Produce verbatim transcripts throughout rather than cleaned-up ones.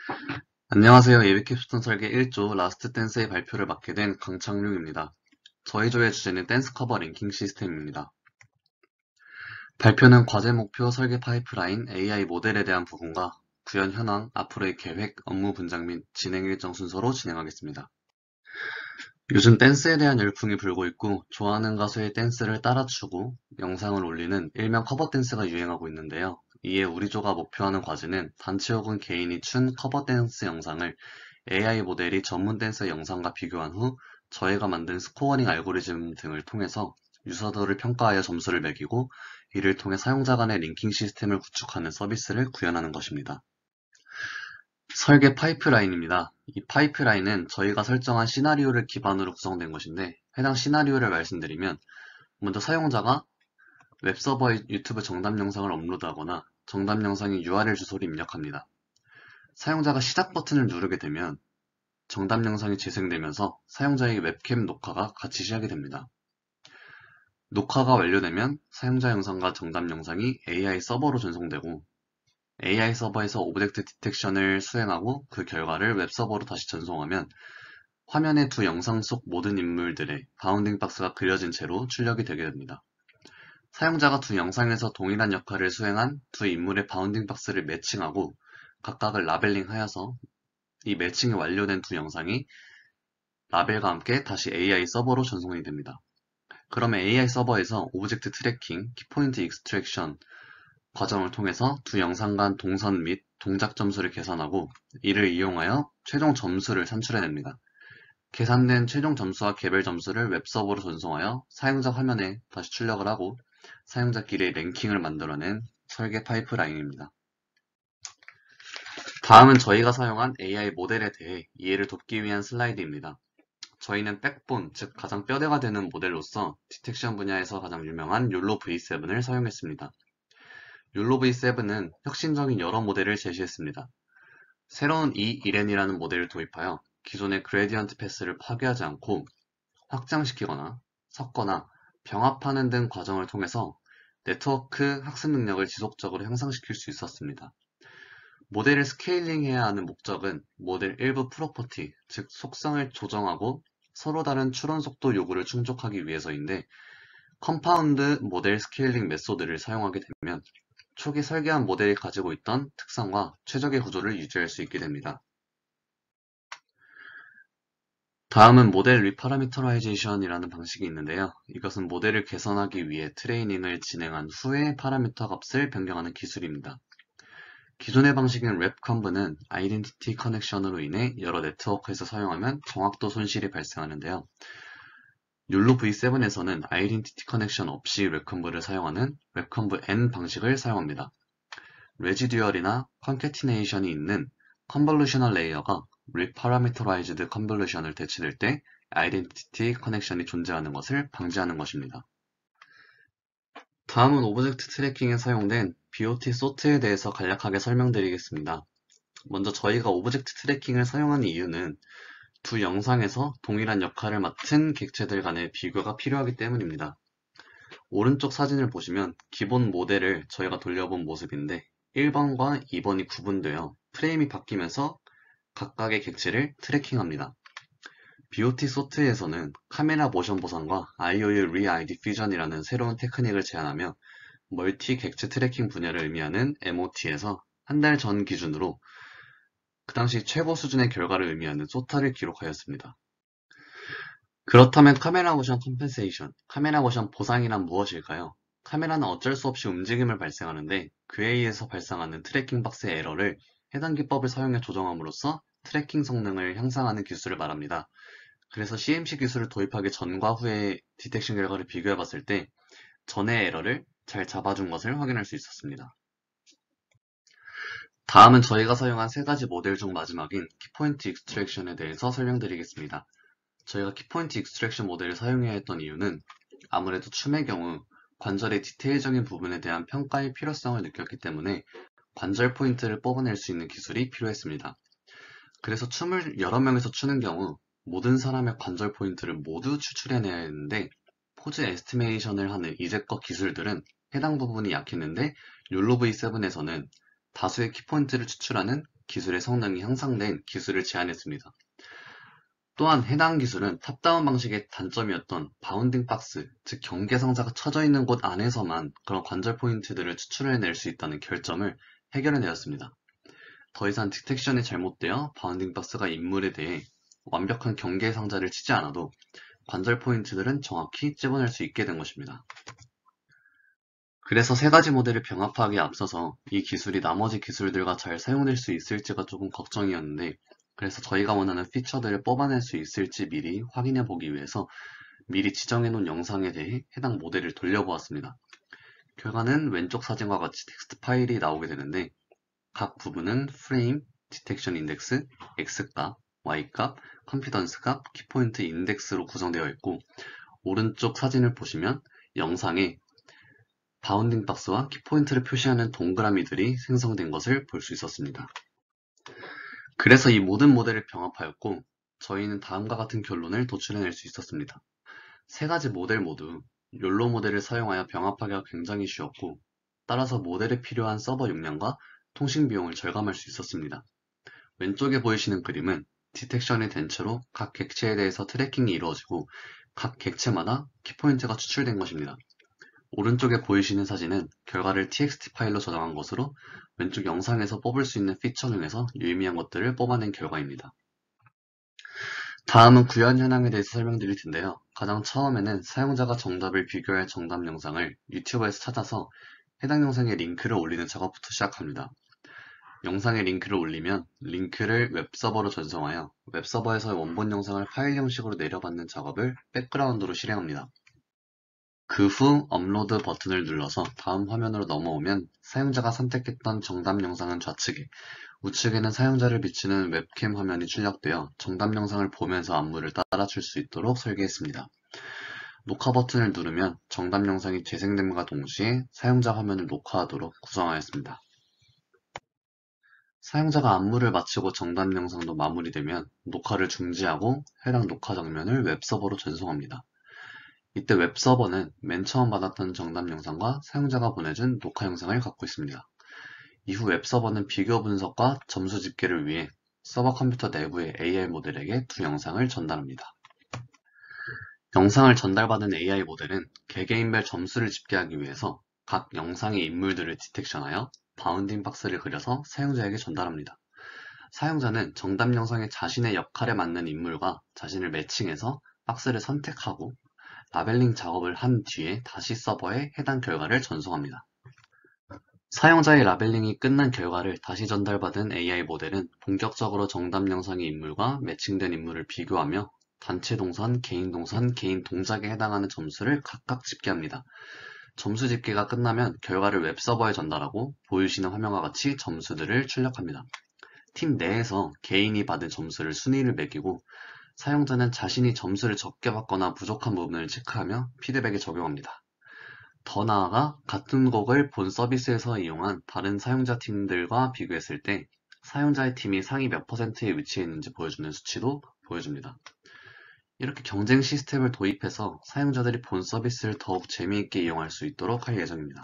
안녕하세요. 예비캡스톤 설계 일 조 라스트 댄스의 발표를 맡게 된 강창룡입니다. 저희 조의 주제는 댄스 커버 랭킹 시스템입니다. 발표는 과제 목표, 설계 파이프라인, 에이아이 모델에 대한 부분과 구현 현황, 앞으로의 계획, 업무 분장 및 진행 일정 순서로 진행하겠습니다. 요즘 댄스에 대한 열풍이 불고 있고 좋아하는 가수의 댄스를 따라추고 영상을 올리는 일명 커버 댄스가 유행하고 있는데요. 이에 우리 조가 목표하는 과제는 단체 혹은 개인이 춘 커버 댄스 영상을 에이아이 모델이 전문 댄서 영상과 비교한 후 저희가 만든 스코어링 알고리즘 등을 통해서 유저들을 평가하여 점수를 매기고 이를 통해 사용자 간의 링킹 시스템을 구축하는 서비스를 구현하는 것입니다. 설계 파이프라인입니다. 이 파이프라인은 저희가 설정한 시나리오를 기반으로 구성된 것인데 해당 시나리오를 말씀드리면 먼저 사용자가 웹서버에 유튜브 정답 영상을 업로드하거나 정답 영상의 유알엘 주소를 입력합니다. 사용자가 시작 버튼을 누르게 되면 정답 영상이 재생되면서 사용자의 웹캠 녹화가 같이 시작이 됩니다. 녹화가 완료되면 사용자 영상과 정답 영상이 에이아이 서버로 전송되고 에이아이 서버에서 오브젝트 디텍션을 수행하고 그 결과를 웹서버로 다시 전송하면 화면에 두 영상 속 모든 인물들의 바운딩 박스가 그려진 채로 출력이 되게 됩니다. 사용자가 두 영상에서 동일한 역할을 수행한 두 인물의 바운딩 박스를 매칭하고 각각을 라벨링하여서 이 매칭이 완료된 두 영상이 라벨과 함께 다시 에이아이 서버로 전송이 됩니다. 그러면 에이아이 서버에서 오브젝트 트래킹, 키포인트 익스트랙션 과정을 통해서 두 영상 간 동선 및 동작 점수를 계산하고 이를 이용하여 최종 점수를 산출해냅니다. 계산된 최종 점수와 개별 점수를 웹서버로 전송하여 사용자 화면에 다시 출력을 하고 사용자끼리 랭킹을 만들어낸 설계 파이프라인입니다. 다음은 저희가 사용한 에이아이 모델에 대해 이해를 돕기 위한 슬라이드입니다. 저희는 백본, 즉 가장 뼈대가 되는 모델로서 디텍션 분야에서 가장 유명한 욜로 브이 세븐을 사용했습니다. 욜로 브이 세븐은 혁신적인 여러 모델을 제시했습니다. 새로운 이 일엔이라는 모델을 도입하여 기존의 그레디언트 패스를 파괴하지 않고 확장시키거나 섞거나 병합하는 등 과정을 통해서 네트워크 학습 능력을 지속적으로 향상시킬 수 있었습니다. 모델을 스케일링해야 하는 목적은 모델 일부 프로퍼티, 즉 속성을 조정하고 서로 다른 추론 속도 요구를 충족하기 위해서인데 컴파운드 모델 스케일링 메소드를 사용하게 되면 초기 설계한 모델이 가지고 있던 특성과 최적의 구조를 유지할 수 있게 됩니다. 다음은 모델 리파라미터라이제이션이라는 방식이 있는데요. 이것은 모델을 개선하기 위해 트레이닝을 진행한 후에 파라미터 값을 변경하는 기술입니다. 기존의 방식인 랩컨브는 아이덴티티 커넥션으로 인해 여러 네트워크에서 사용하면 정확도 손실이 발생하는데요. 욜로 브이 세븐에서는 아이덴티티 커넥션 없이 웹컨브를 사용하는 웹컨브 N 방식을 사용합니다. 레지듀얼이나 컨캐티네이션이 있는 컨볼루셔널 레이어가 리파라미터라이즈드 컨볼루션을 대체될 때 아이덴티티 커넥션이 존재하는 것을 방지하는 것입니다. 다음은 오브젝트 트래킹에 사용된 비오티 소트에 대해서 간략하게 설명드리겠습니다. 먼저 저희가 오브젝트 트래킹을 사용하는 이유는 두 영상에서 동일한 역할을 맡은 객체들 간의 비교가 필요하기 때문입니다. 오른쪽 사진을 보시면 기본 모델을 저희가 돌려본 모습인데 일 번과 이 번이 구분되어 프레임이 바뀌면서 각각의 객체를 트래킹합니다. 비오티 소트에서는 카메라 모션 보상과 아이오유 리아이디 퓨전이라는 새로운 테크닉을 제안하며 멀티 객체 트래킹 분야를 의미하는 엠오티에서 한 달 전 기준으로 그 당시 최고 수준의 결과를 의미하는 소타를 기록하였습니다. 그렇다면 카메라 모션 컴펜세이션, 카메라 모션 보상이란 무엇일까요? 카메라는 어쩔 수 없이 움직임을 발생하는데 그에 의해서 발생하는 트래킹 박스의 에러를 해당 기법을 사용해 조정함으로써 트래킹 성능을 향상하는 기술을 말합니다. 그래서 씨엠씨 기술을 도입하기 전과 후의 디텍션 결과를 비교해 봤을 때 전의 에러를 잘 잡아준 것을 확인할 수 있었습니다. 다음은 저희가 사용한 세 가지 모델 중 마지막인 키포인트 익스트랙션에 대해서 설명드리겠습니다. 저희가 키포인트 익스트랙션 모델을 사용해야 했던 이유는 아무래도 춤의 경우 관절의 디테일적인 부분에 대한 평가의 필요성을 느꼈기 때문에 관절 포인트를 뽑아낼 수 있는 기술이 필요했습니다. 그래서 춤을 여러 명이서 추는 경우 모든 사람의 관절 포인트를 모두 추출해내야 했는데 포즈 에스티메이션을 하는 이제껏 기술들은 해당 부분이 약했는데 욜로 브이 세븐에서는 다수의 키포인트를 추출하는 기술의 성능이 향상된 기술을 제안했습니다. 또한 해당 기술은 탑다운 방식의 단점이었던 바운딩 박스, 즉 경계 상자가 쳐져 있는 곳 안에서만 그런 관절 포인트들을 추출해낼 수 있다는 결점을 해결해내었습니다. 더 이상 디텍션이 잘못되어 바운딩 박스가 인물에 대해 완벽한 경계 상자를 치지 않아도 관절 포인트들은 정확히 찝어낼 수 있게 된 것입니다. 그래서 세 가지 모델을 병합하기에 앞서서 이 기술이 나머지 기술들과 잘 사용될 수 있을지가 조금 걱정이었는데, 그래서 저희가 원하는 피처들을 뽑아낼 수 있을지 미리 확인해 보기 위해서 미리 지정해 놓은 영상에 대해 해당 모델을 돌려보았습니다. 결과는 왼쪽 사진과 같이 텍스트 파일이 나오게 되는데, 각 부분은 프레임, 디텍션 인덱스, X값, Y값, 컨피던스 값, 키포인트 인덱스로 구성되어 있고, 오른쪽 사진을 보시면 영상에 바운딩 박스와 키포인트를 표시하는 동그라미들이 생성된 것을 볼 수 있었습니다. 그래서 이 모든 모델을 병합하였고 저희는 다음과 같은 결론을 도출해낼 수 있었습니다. 세 가지 모델 모두 욜로 모델을 사용하여 병합하기가 굉장히 쉬웠고, 따라서 모델에 필요한 서버 용량과 통신 비용을 절감할 수 있었습니다. 왼쪽에 보이시는 그림은 디텍션이 된 채로 각 객체에 대해서 트래킹이 이루어지고 각 객체마다 키포인트가 추출된 것입니다. 오른쪽에 보이시는 사진은 결과를 티엑스티 파일로 저장한 것으로 왼쪽 영상에서 뽑을 수 있는 피처 중에서 유의미한 것들을 뽑아낸 결과입니다. 다음은 구현 현황에 대해서 설명드릴 텐데요. 가장 처음에는 사용자가 정답을 비교할 정답 영상을 유튜브에서 찾아서 해당 영상에 링크를 올리는 작업부터 시작합니다. 영상에 링크를 올리면 링크를 웹서버로 전송하여 웹서버에서의 원본 영상을 파일 형식으로 내려받는 작업을 백그라운드로 실행합니다. 그 후 업로드 버튼을 눌러서 다음 화면으로 넘어오면 사용자가 선택했던 정답 영상은 좌측에, 우측에는 사용자를 비추는 웹캠 화면이 출력되어 정답 영상을 보면서 안무를 따라줄 수 있도록 설계했습니다. 녹화 버튼을 누르면 정답 영상이 재생됨과 동시에 사용자 화면을 녹화하도록 구성하였습니다. 사용자가 안무를 마치고 정답 영상도 마무리되면 녹화를 중지하고 해당 녹화 장면을 웹서버로 전송합니다. 이때 웹서버는 맨 처음 받았던 정답 영상과 사용자가 보내준 녹화 영상을 갖고 있습니다. 이후 웹서버는 비교 분석과 점수 집계를 위해 서버 컴퓨터 내부의 에이아이 모델에게 두 영상을 전달합니다. 영상을 전달받은 에이아이 모델은 개개인별 점수를 집계하기 위해서 각 영상의 인물들을 디텍션하여 바운딩 박스를 그려서 사용자에게 전달합니다. 사용자는 정답 영상의 자신의 역할에 맞는 인물과 자신을 매칭해서 박스를 선택하고 라벨링 작업을 한 뒤에 다시 서버에 해당 결과를 전송합니다. 사용자의 라벨링이 끝난 결과를 다시 전달받은 에이아이 모델은 본격적으로 정답 영상의 인물과 매칭된 인물을 비교하며 단체 동선, 개인 동선, 개인 동작에 해당하는 점수를 각각 집계합니다. 점수 집계가 끝나면 결과를 웹서버에 전달하고 보이시는 화면과 같이 점수들을 출력합니다. 팀 내에서 개인이 받은 점수를 순위를 매기고 사용자는 자신이 점수를 적게 받거나 부족한 부분을 체크하며 피드백에 적용합니다. 더 나아가 같은 곡을 본 서비스에서 이용한 다른 사용자 팀들과 비교했을 때 사용자의 팀이 상위 몇 퍼센트에 위치해 있는지 보여주는 수치도 보여줍니다. 이렇게 경쟁 시스템을 도입해서 사용자들이 본 서비스를 더욱 재미있게 이용할 수 있도록 할 예정입니다.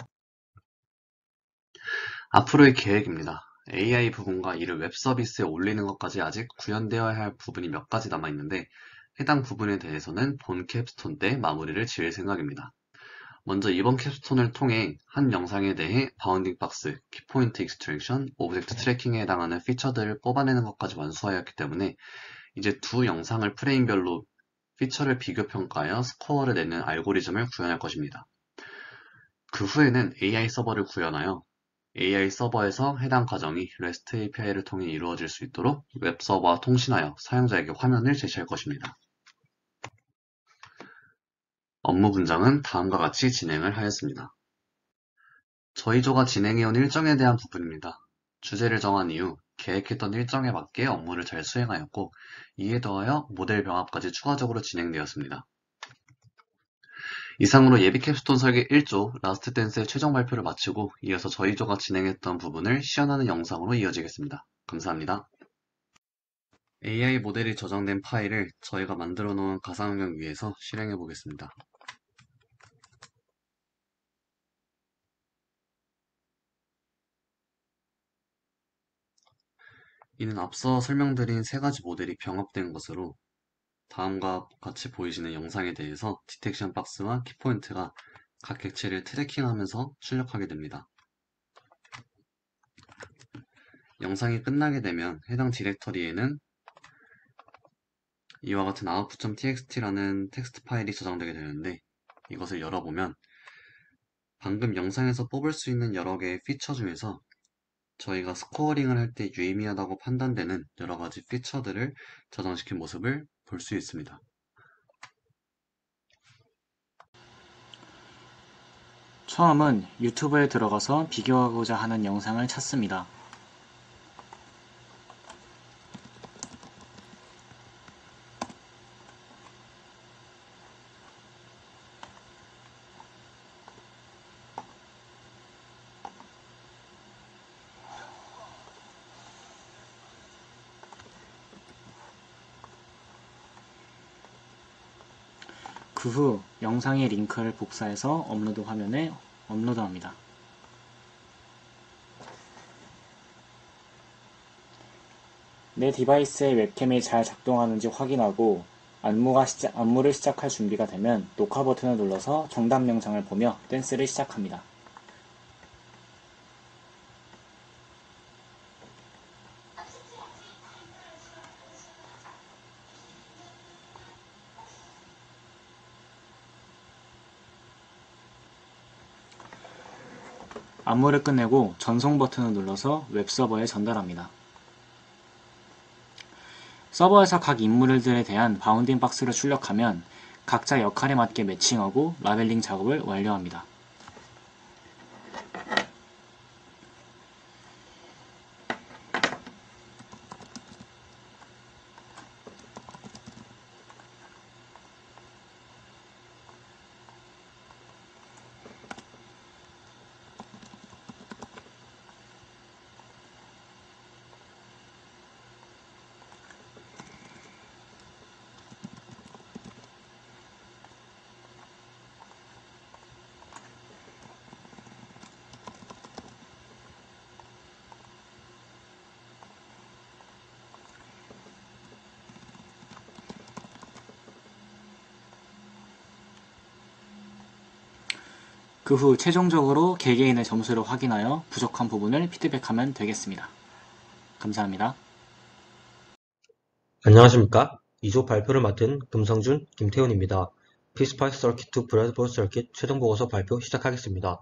앞으로의 계획입니다. 에이아이 부분과 이를 웹 서비스에 올리는 것까지 아직 구현되어야 할 부분이 몇 가지 남아있는데 해당 부분에 대해서는 본 캡스톤 때 마무리를 지을 생각입니다. 먼저 이번 캡스톤을 통해 한 영상에 대해 바운딩 박스, 키포인트 익스트랙션, 오브젝트 트래킹에 해당하는 피처들을 뽑아내는 것까지 완수하였기 때문에 이제 두 영상을 프레임별로 피처를 비교 평가하여 스코어를 내는 알고리즘을 구현할 것입니다. 그 후에는 에이아이 서버를 구현하여 에이아이 서버에서 해당 과정이 REST 에이피아이를 통해 이루어질 수 있도록 웹서버와 통신하여 사용자에게 화면을 제시할 것입니다. 업무 분장은 다음과 같이 진행을 하였습니다. 저희 조가 진행해온 일정에 대한 부분입니다. 주제를 정한 이후 계획했던 일정에 맞게 업무를 잘 수행하였고 이에 더하여 모델 병합까지 추가적으로 진행되었습니다. 이상으로 예비 캡스톤 설계 일 조 라스트 댄스의 최종 발표를 마치고 이어서 저희 조가 진행했던 부분을 시연하는 영상으로 이어지겠습니다. 감사합니다. 에이아이 모델이 저장된 파일을 저희가 만들어 놓은 가상환경 위에서 실행해 보겠습니다. 이는 앞서 설명드린 세 가지 모델이 병합된 것으로 다음과 같이 보이시는 영상에 대해서 디텍션 박스와 키포인트가 각 객체를 트래킹하면서 출력하게 됩니다. 영상이 끝나게 되면 해당 디렉터리에는 이와 같은 output.txt라는 텍스트 파일이 저장되게 되는데, 이것을 열어보면 방금 영상에서 뽑을 수 있는 여러 개의 피처 중에서 저희가 스코어링을 할 때 유의미하다고 판단되는 여러 가지 피처들을 저장시킨 모습을 볼 수 있습니다. 처음은 유튜브에 들어가서 비교하고자 하는 영상을 찾습니다. 그 후 영상의 링크를 복사해서 업로드 화면에 업로드합니다. 내 디바이스의 웹캠이 잘 작동하는지 확인하고 안무가 시작, 안무를 시작할 준비가 되면 녹화 버튼을 눌러서 정답 영상을 보며 댄스를 시작합니다. 안무를 끝내고 전송 버튼을 눌러서 웹서버에 전달합니다. 서버에서 각 인물들에 대한 바운딩 박스를 출력하면 각자 역할에 맞게 매칭하고 라벨링 작업을 완료합니다. 그 후 최종적으로 개개인의 점수를 확인하여 부족한 부분을 피드백하면 되겠습니다. 감사합니다. 안녕하십니까. 이 조 발표를 맡은 금성준, 김태훈입니다. 피스파이스 서킷 투 브래드보드 서킷 최종 보고서 발표 시작하겠습니다.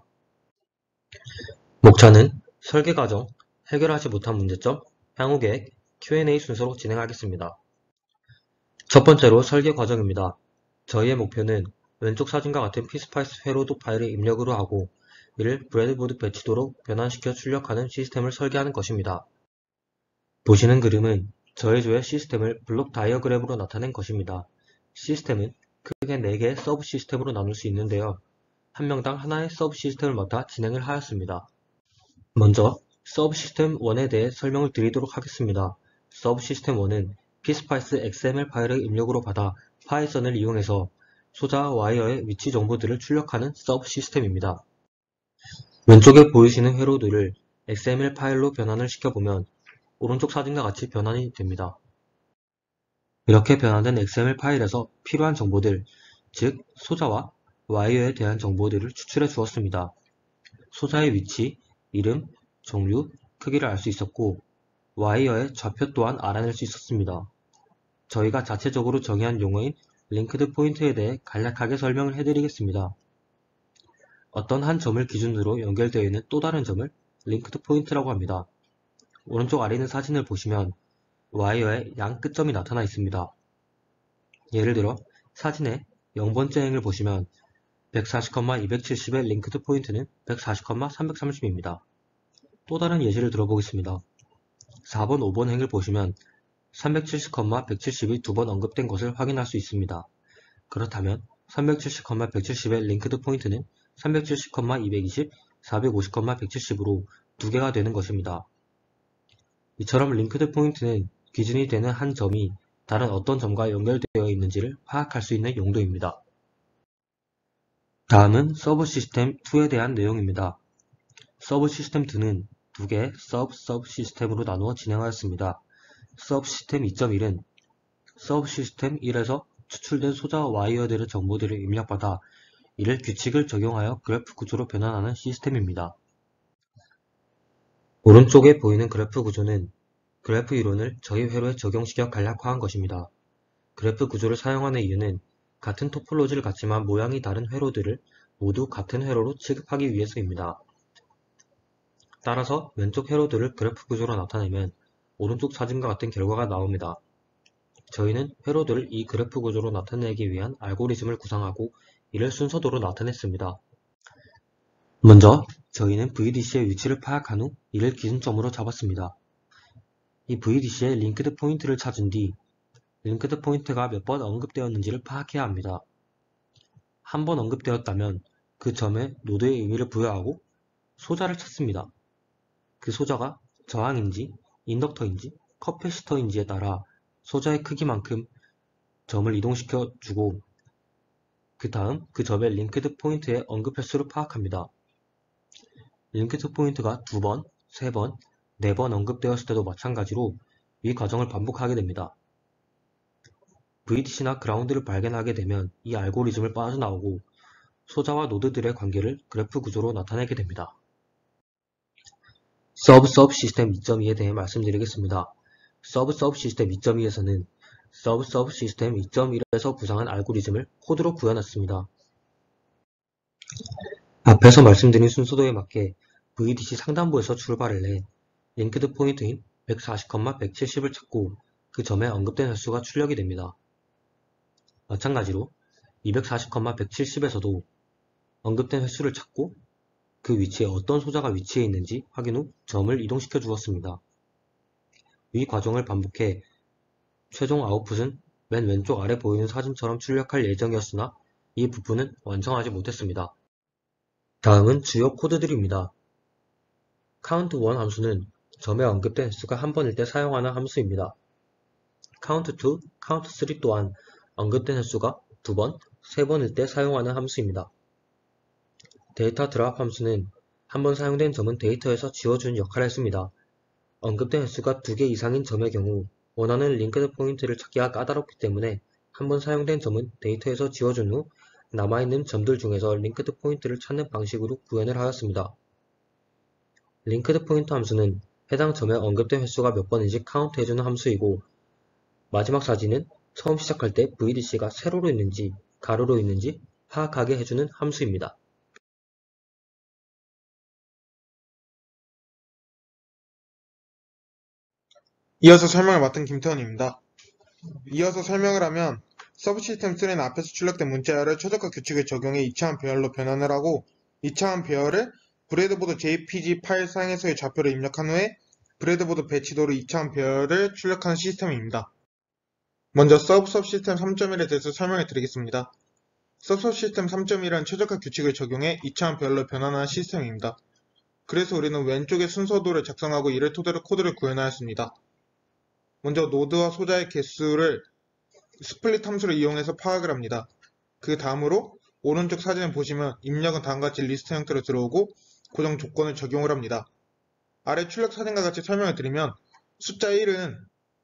목차는 설계 과정, 해결하지 못한 문제점, 향후 계획, 큐 앤 에이 순서로 진행하겠습니다. 첫 번째로 설계 과정입니다. 저희의 목표는 왼쪽 사진과 같은 피스파이스 회로도 파일을 입력으로 하고 이를 브래드보드 배치도로 변환시켜 출력하는 시스템을 설계하는 것입니다. 보시는 그림은 저희 조의 시스템을 블록 다이어그램으로 나타낸 것입니다. 시스템은 크게 네 개의 서브 시스템으로 나눌 수 있는데요. 한 명당 하나의 서브 시스템을 맡아 진행을 하였습니다. 먼저 서브 시스템 일에 대해 설명을 드리도록 하겠습니다. 서브 시스템 일은 피스파이스 엑스엠엘 파일을 입력으로 받아 파이썬을 이용해서 소자와 와이어의 위치 정보들을 출력하는 서브 시스템입니다. 왼쪽에 보이시는 회로들을 엑스엠엘 파일로 변환을 시켜보면 오른쪽 사진과 같이 변환이 됩니다. 이렇게 변환된 엑스엠엘 파일에서 필요한 정보들, 즉 소자와 와이어에 대한 정보들을 추출해 주었습니다. 소자의 위치, 이름, 종류, 크기를 알 수 있었고 와이어의 좌표 또한 알아낼 수 있었습니다. 저희가 자체적으로 정의한 용어인 링크드 포인트에 대해 간략하게 설명을 해드리겠습니다. 어떤 한 점을 기준으로 연결되어 있는 또 다른 점을 링크드 포인트라고 합니다. 오른쪽 아래 있는 사진을 보시면 와이어의 양 끝점이 나타나 있습니다. 예를 들어 사진의 영 번째 행을 보시면 백사십, 이백칠십의 링크드 포인트는 백사십, 삼백삼십입니다. 또 다른 예시를 들어보겠습니다. 사 번, 오 번 행을 보시면 삼백칠십, 백칠십이 두 번 언급된 것을 확인할 수 있습니다. 그렇다면 삼백칠십, 백칠십의 링크드 포인트는 삼백칠십, 이백이십, 사백오십, 백칠십으로 두 개가 되는 것입니다. 이처럼 링크드 포인트는 기준이 되는 한 점이 다른 어떤 점과 연결되어 있는지를 파악할 수 있는 용도입니다. 다음은 서브 시스템 이에 대한 내용입니다. 서브 시스템 이는 두 개의 서브 서브 시스템으로 나누어 진행하였습니다. 서브시스템 이 점 일은 서브시스템 일에서 추출된 소자와 와이어들의 정보들을 입력받아 이를 규칙을 적용하여 그래프 구조로 변환하는 시스템입니다. 오른쪽에 보이는 그래프 구조는 그래프 이론을 저희 회로에 적용시켜 간략화한 것입니다. 그래프 구조를 사용하는 이유는 같은 토폴로지를 갖지만 모양이 다른 회로들을 모두 같은 회로로 취급하기 위해서입니다. 따라서 왼쪽 회로들을 그래프 구조로 나타내면 오른쪽 사진과 같은 결과가 나옵니다. 저희는 회로들을 이 그래프 구조로 나타내기 위한 알고리즘을 구상하고 이를 순서도로 나타냈습니다. 먼저 저희는 브이디씨의 위치를 파악한 후 이를 기준점으로 잡았습니다. 이 브이디씨의 링크드 포인트를 찾은 뒤 링크드 포인트가 몇 번 언급되었는지를 파악해야 합니다. 한 번 언급되었다면 그 점에 노드의 의미를 부여하고 소자를 찾습니다. 그 소자가 저항인지 인덕터인지 커패시터인지에 따라 소자의 크기만큼 점을 이동시켜 주고 그 다음 그 점의 링크드 포인트의 언급 횟수를 파악합니다. 링크드 포인트가 두 번, 세 번, 네 번 언급되었을 때도 마찬가지로 이 과정을 반복하게 됩니다. 브이디씨나 그라운드를 발견하게 되면 이 알고리즘을 빠져나오고 소자와 노드들의 관계를 그래프 구조로 나타내게 됩니다. 서브 서브 시스템 이 점 이에 대해 말씀드리겠습니다. 서브 서브 시스템 이 점 이에서는 서브 서브 시스템 이 점 일에서 구상한 알고리즘을 코드로 구현했습니다. 앞에서 말씀드린 순서도에 맞게 브이디씨 상단부에서 출발을 해 링크드 포인트인 백사십, 백칠십을 찾고 그 점에 언급된 횟수가 출력이 됩니다. 마찬가지로 이백사십, 백칠십에서도 언급된 횟수를 찾고 그 위치에 어떤 소자가 위치해 있는지 확인 후 점을 이동시켜 주었습니다. 이 과정을 반복해 최종 아웃풋은 맨 왼쪽 아래 보이는 사진처럼 출력할 예정이었으나 이 부분은 완성하지 못했습니다. 다음은 주요 코드들입니다. 카운트 일 함수는 점에 언급된 횟수가 한 번일 때 사용하는 함수입니다. 카운트 이, 카운트 삼 또한 언급된 횟수가 두 번, 세 번일 때 사용하는 함수입니다. 데이터 드랍 함수는 한 번 사용된 점은 데이터에서 지워주는 역할을 했습니다. 언급된 횟수가 두 개 이상인 점의 경우 원하는 링크드 포인트를 찾기가 까다롭기 때문에 한 번 사용된 점은 데이터에서 지워준 후 남아있는 점들 중에서 링크드 포인트를 찾는 방식으로 구현을 하였습니다. 링크드 포인트 함수는 해당 점에 언급된 횟수가 몇 번인지 카운트해주는 함수이고 마지막 사진은 처음 시작할 때 브이디씨가 세로로 있는지 가로로 있는지 파악하게 해주는 함수입니다. 이어서 설명을 맡은 김태원입니다. 이어서 설명을 하면 서브시스템 삼는 앞에서 출력된 문자열을 최적화 규칙을 적용해 이차원 배열로 변환을 하고 이차원 배열을 브레드보드 제이피지 파일 상에서의 좌표를 입력한 후에 브레드보드 배치도로 이차원 배열을 출력하는 시스템입니다. 먼저 서브 서브시스템 삼 점 일에 대해서 설명해 드리겠습니다. 서브 서브시스템 삼 점 일은 최적화 규칙을 적용해 이차원 배열로 변환하는 시스템입니다. 그래서 우리는 왼쪽에 순서도를 작성하고 이를 토대로 코드를 구현하였습니다. 먼저 노드와 소자의 개수를 스플릿 함수를 이용해서 파악을 합니다. 그 다음으로 오른쪽 사진을 보시면 입력은 다음과 같이 리스트 형태로 들어오고 고정 조건을 적용을 합니다. 아래 출력 사진과 같이 설명을 드리면 숫자 일은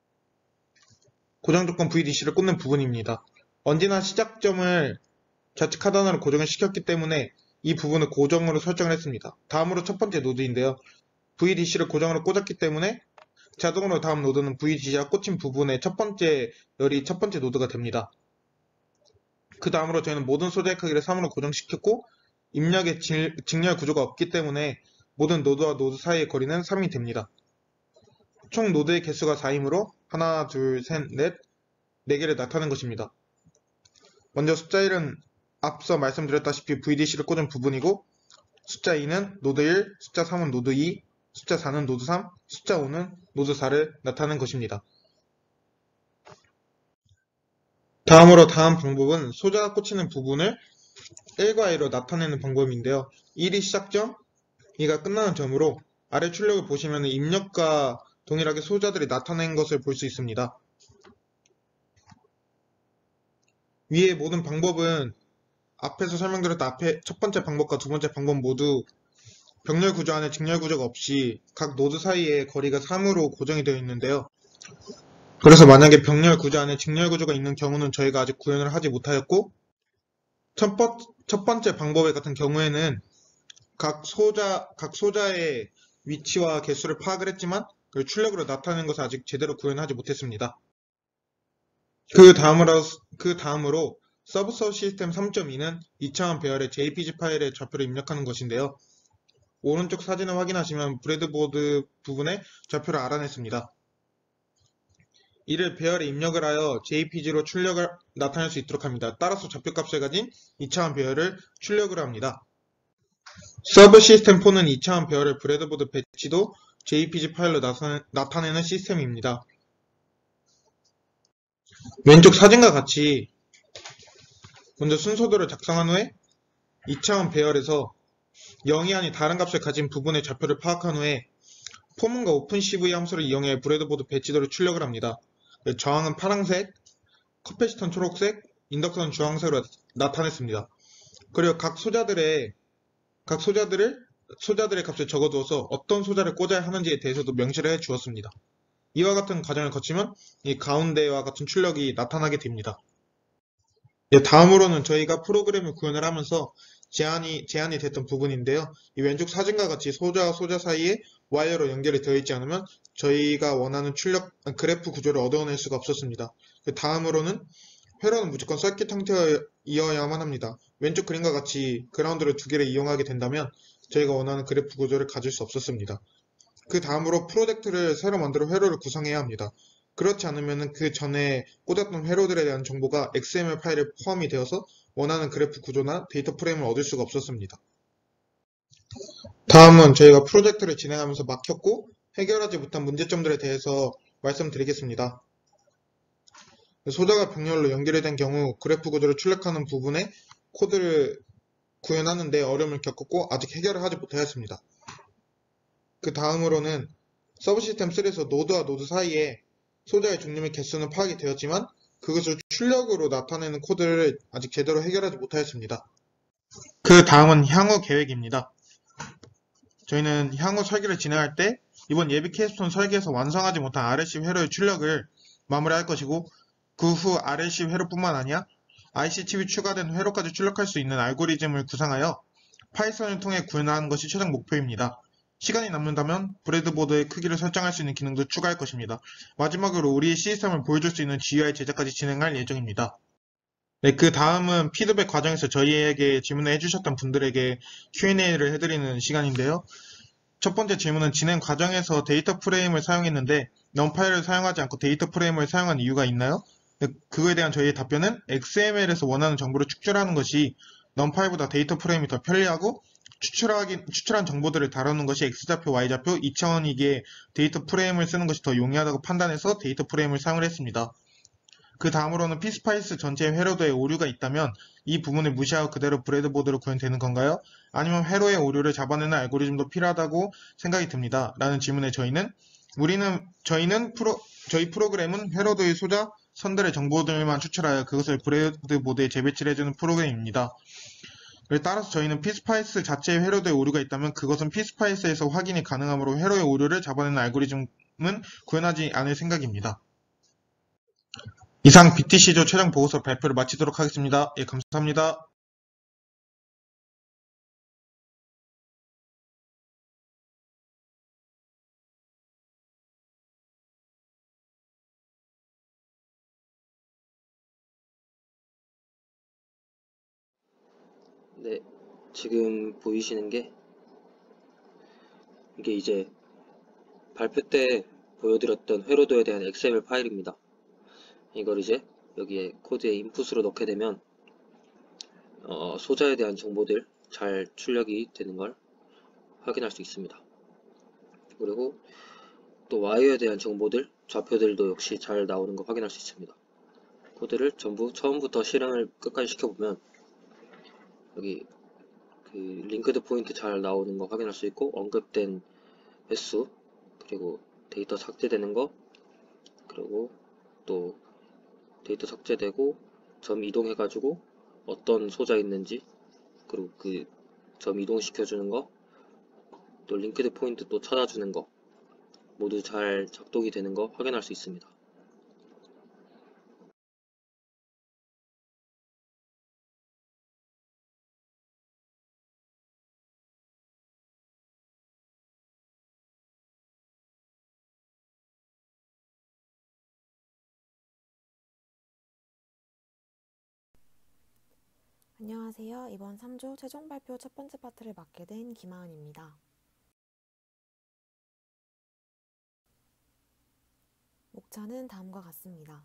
고정 조건 브이디씨를 꽂는 부분입니다. 언제나 시작점을 좌측 하단으로 고정을 시켰기 때문에 이 부분을 고정으로 설정을 했습니다. 다음으로 첫 번째 노드인데요. 브이디씨를 고정으로 꽂았기 때문에 자동으로 다음 노드는 브이디씨가 꽂힌 부분의 첫 번째 열이 첫 번째 노드가 됩니다. 그 다음으로 저희는 모든 소자의 크기를 삼으로 고정시켰고 입력에 직렬 구조가 없기 때문에 모든 노드와 노드 사이의 거리는 삼이 됩니다. 총 노드의 개수가 사이므로 하나, 둘, 셋, 넷, 네 개를 나타낸 것입니다. 먼저 숫자 일은 앞서 말씀드렸다시피 브이디씨를 꽂은 부분이고 숫자 이는 노드 일, 숫자 삼은 노드 이, 숫자 사는 노드 삼, 숫자 오는 노드 사를 나타낸 것입니다. 다음으로 다음 방법은 소자가 꽂히는 부분을 일과 이로 나타내는 방법인데요. 일이 시작점, 이가 끝나는 점으로 아래 출력을 보시면 입력과 동일하게 소자들이 나타낸 것을 볼 수 있습니다. 위의 모든 방법은 앞에서 설명드렸던 앞에 첫 번째 방법과 두 번째 방법 모두 병렬 구조 안에 직렬 구조가 없이 각 노드 사이의 거리가 삼으로 고정이 되어 있는데요. 그래서 만약에 병렬 구조 안에 직렬 구조가 있는 경우는 저희가 아직 구현을 하지 못하였고, 첫, 번, 첫 번째 방법의 같은 경우에는 각 소자, 각 소자의 위치와 개수를 파악을 했지만 그 출력으로 나타내는 것을 아직 제대로 구현하지 못했습니다. 그 다음으로, 그 다음으로 서브서 시스템 삼 점 이는 이 차원 배열의 제이피지 파일에 좌표를 입력하는 것인데요. 오른쪽 사진을 확인하시면 브레드보드 부분에 좌표를 알아냈습니다. 이를 배열에 입력을 하여 제이피지로 출력을 나타낼 수 있도록 합니다. 따라서 좌표값을 가진 이 차원 배열을 출력을 합니다. 서브 시스템 사는 이 차원 배열의 브레드보드 배치도 제이피지 파일로 나타내, 나타내는 시스템입니다. 왼쪽 사진과 같이 먼저 순서도를 작성한 후에 이 차원 배열에서 영이 아닌 다른 값을 가진 부분의 좌표를 파악한 후에 포문과 오픈시브이 함수를 이용해 브레드보드 배치도를 출력을 합니다. 저항은 파란색, 커패시턴 초록색, 인덕터는 주황색으로 나타냈습니다. 그리고 각 소자들의 각 소자들을 소자들의 값을 적어두어서 어떤 소자를 꽂아야 하는지에 대해서도 명시를 해 주었습니다. 이와 같은 과정을 거치면 이 가운데와 같은 출력이 나타나게 됩니다. 네, 다음으로는 저희가 프로그램을 구현을 하면서 제한이, 제한이 됐던 부분인데요. 이 왼쪽 사진과 같이 소자와 소자 사이에 와이어로 연결이 되어 있지 않으면 저희가 원하는 출력, 그래프 구조를 얻어낼 수가 없었습니다. 그 다음으로는 회로는 무조건 서킷 형태이어야만 합니다. 왼쪽 그림과 같이 그라운드를 두 개를 이용하게 된다면 저희가 원하는 그래프 구조를 가질 수 없었습니다. 그 다음으로 프로젝트를 새로 만들어 회로를 구성해야 합니다. 그렇지 않으면 그 전에 꽂았던 회로들에 대한 정보가 엑스엠엘 파일에 포함이 되어서 원하는 그래프 구조나 데이터 프레임을 얻을 수가 없었습니다. 다음은 저희가 프로젝트를 진행하면서 막혔고 해결하지 못한 문제점들에 대해서 말씀드리겠습니다. 소자가 병렬로 연결이 된 경우 그래프 구조를 출력하는 부분에 코드를 구현하는데 어려움을 겪었고 아직 해결을 하지 못하였습니다. 그 다음으로는 서브 시스템 삼에서 노드와 노드 사이에 소자의 종류 및 개수는 파악이 되었지만 그것을 출력으로 나타내는 코드를 아직 제대로 해결하지 못하였습니다. 그 다음은 향후 계획입니다. 저희는 향후 설계를 진행할 때 이번 예비 캡스톤 설계에서 완성하지 못한 알엘씨 회로의 출력을 마무리할 것이고 그 후 알엘씨 회로뿐만 아니라 아이씨 칩이 추가된 회로까지 출력할 수 있는 알고리즘을 구상하여 파이썬을 통해 구현하는 것이 최종 목표입니다. 시간이 남는다면 브레드보드의 크기를 설정할 수 있는 기능도 추가할 것입니다. 마지막으로 우리의 시스템을 보여줄 수 있는 지유아이 제작까지 진행할 예정입니다. 네, 그 다음은 피드백 과정에서 저희에게 질문을 해주셨던 분들에게 큐 앤 에이를 해드리는 시간인데요. 첫 번째 질문은 진행 과정에서 데이터 프레임을 사용했는데 넘파일을 사용하지 않고 데이터 프레임을 사용한 이유가 있나요? 네, 그거에 대한 저희의 답변은 엑스엠엘에서 원하는 정보를 축출하는 것이 넘파일보다 데이터 프레임이 더 편리하고 추출하기, 추출한 정보들을 다루는 것이 X좌표, Y좌표, 이 차원이기에 데이터 프레임을 쓰는 것이 더 용이하다고 판단해서 데이터 프레임을 사용을 했습니다. 그 다음으로는 피스파이스 전체의 회로도에 오류가 있다면 이 부분을 무시하고 그대로 브레드보드로 구현되는 건가요? 아니면 회로의 오류를 잡아내는 알고리즘도 필요하다고 생각이 듭니다. 라는 질문에 저희는 우리는 저희는 프로, 저희 프로그램은 회로도의 소자, 선들의 정보들만 추출하여 그것을 브레드보드에 재배치를 해주는 프로그램입니다. 따라서 저희는 피스파이스 자체의 회로도에 오류가 있다면 그것은 피스파이스에서 확인이 가능하므로 회로의 오류를 잡아내는 알고리즘은 구현하지 않을 생각입니다. 이상 비티씨조 최종 보고서 발표를 마치도록 하겠습니다. 예, 감사합니다. 네, 지금 보이시는 게 이게 이제 발표 때 보여드렸던 회로도에 대한 엑스엠엘 파일입니다. 이걸 이제 여기에 코드에 인풋으로 넣게 되면 어, 소자에 대한 정보들 잘 출력이 되는 걸 확인할 수 있습니다. 그리고 또 와이어에 대한 정보들, 좌표들도 역시 잘 나오는 거 확인할 수 있습니다. 코드를 전부 처음부터 실행을 끝까지 시켜보면 여기 그 링크드 포인트 잘 나오는 거 확인할 수 있고 언급된 횟수, 그리고 데이터 삭제되는 거, 그리고 또 데이터 삭제되고 점 이동해가지고 어떤 소자 있는지, 그리고 그 점 이동시켜주는 거, 또 링크드 포인트 또 찾아주는 거, 모두 잘 작동이 되는 거 확인할 수 있습니다. 안녕하세요. 이번 삼 조 최종 발표 첫 번째 파트를 맡게 된 김하은입니다. 목차는 다음과 같습니다.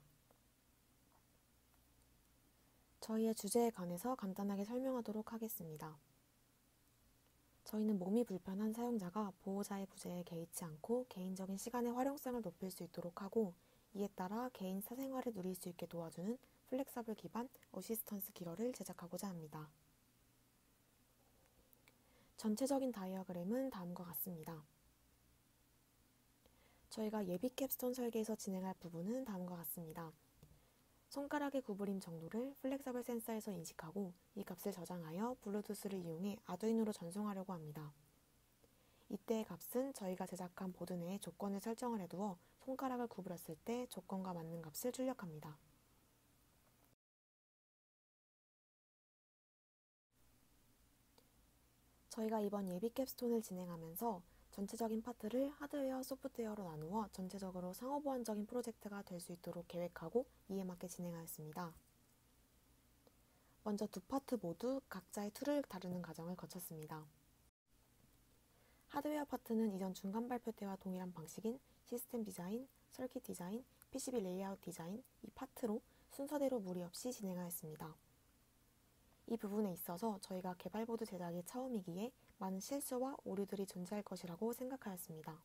저희의 주제에 관해서 간단하게 설명하도록 하겠습니다. 저희는 몸이 불편한 사용자가 보호자의 부재에 개의치 않고 개인적인 시간의 활용성을 높일 수 있도록 하고, 이에 따라 개인 사생활을 누릴 수 있게 도와주는 플렉서블 기반 어시스턴스 기러를 제작하고자 합니다. 전체적인 다이어그램은 다음과 같습니다. 저희가 예비 캡스톤 설계에서 진행할 부분은 다음과 같습니다. 손가락의 구부림 정도를 플렉서블 센서에서 인식하고 이 값을 저장하여 블루투스를 이용해 아두이노로 전송하려고 합니다. 이때의 값은 저희가 제작한 보드 내에 조건을 설정을 해두어 손가락을 구부렸을 때 조건과 맞는 값을 출력합니다. 저희가 이번 예비 캡스톤을 진행하면서 전체적인 파트를 하드웨어, 소프트웨어로 나누어 전체적으로 상호보완적인 프로젝트가 될 수 있도록 계획하고 이에 맞게 진행하였습니다. 먼저 두 파트 모두 각자의 툴을 다루는 과정을 거쳤습니다. 하드웨어 파트는 이전 중간 발표 때와 동일한 방식인 시스템 디자인, 서킷 디자인, 피시비 레이아웃 디자인 이 파트로 순서대로 무리 없이 진행하였습니다. 이 부분에 있어서 저희가 개발보드 제작이 처음이기에 많은 실수와 오류들이 존재할 것이라고 생각하였습니다.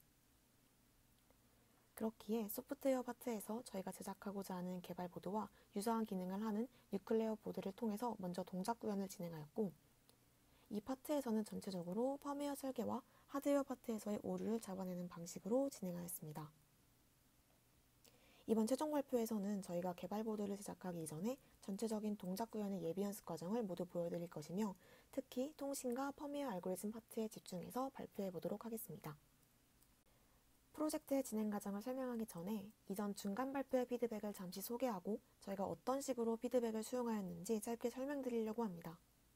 그렇기에 소프트웨어 파트에서 저희가 제작하고자 하는 개발보드와 유사한 기능을 하는 뉴클레어 보드를 통해서 먼저 동작 구현을 진행하였고, 이 파트에서는 전체적으로 펌웨어 설계와 하드웨어 파트에서의 오류를 잡아내는 방식으로 진행하였습니다. 이번 최종 발표에서는 저희가 개발보드를 제작하기 이전에 전체적인 동작 구현의 예비 연습 과정을 모두 보여드릴 것이며, 특히 통신과 펌웨어 알고리즘 파트에 집중해서 발표해 보도록 하겠습니다. 프로젝트의 진행 과정을 설명하기 전에 이전 중간 발표의 피드백을 잠시 소개하고 저희가 어떤 식으로 피드백을 수용하였는지 짧게 설명드리려고 합니다.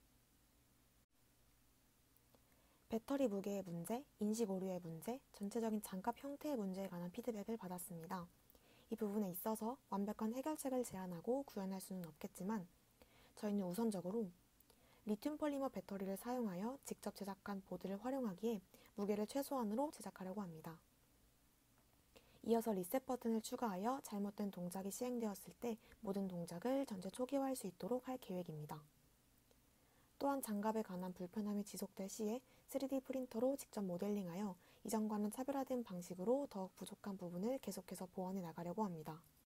배터리 무게의 문제, 인식 오류의 문제, 전체적인 장갑 형태의 문제에 관한 피드백을 받았습니다. 이 부분에 있어서 완벽한 해결책을 제안하고 구현할 수는 없겠지만, 저희는 우선적으로 리튬 폴리머 배터리를 사용하여 직접 제작한 보드를 활용하기에 무게를 최소한으로 제작하려고 합니다. 이어서 리셋 버튼을 추가하여 잘못된 동작이 시행되었을 때 모든 동작을 전체 초기화할 수 있도록 할 계획입니다. 또한 장갑에 관한 불편함이 지속될 시에 쓰리디 프린터로 직접 모델링하여 이전과는 차별화된 방식으로 더욱 부족한 부분을 계속해서 보완해 나가려고 합니다.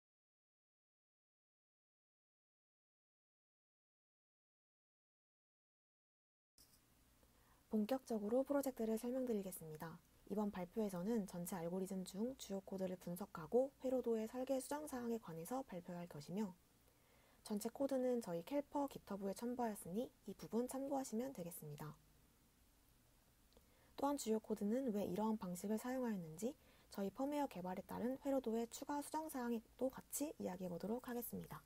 본격적으로 프로젝트를 설명드리겠습니다. 이번 발표에서는 전체 알고리즘 중 주요 코드를 분석하고 회로도의 설계 수정사항에 관해서 발표할 것이며, 전체 코드는 저희 캘퍼 깃허브에 첨부하였으니 이 부분 참고하시면 되겠습니다. 또한 주요 코드는 왜 이러한 방식을 사용하였는지 저희 펌웨어 개발에 따른 회로도의 추가 수정사항도 같이 이야기해 보도록 하겠습니다.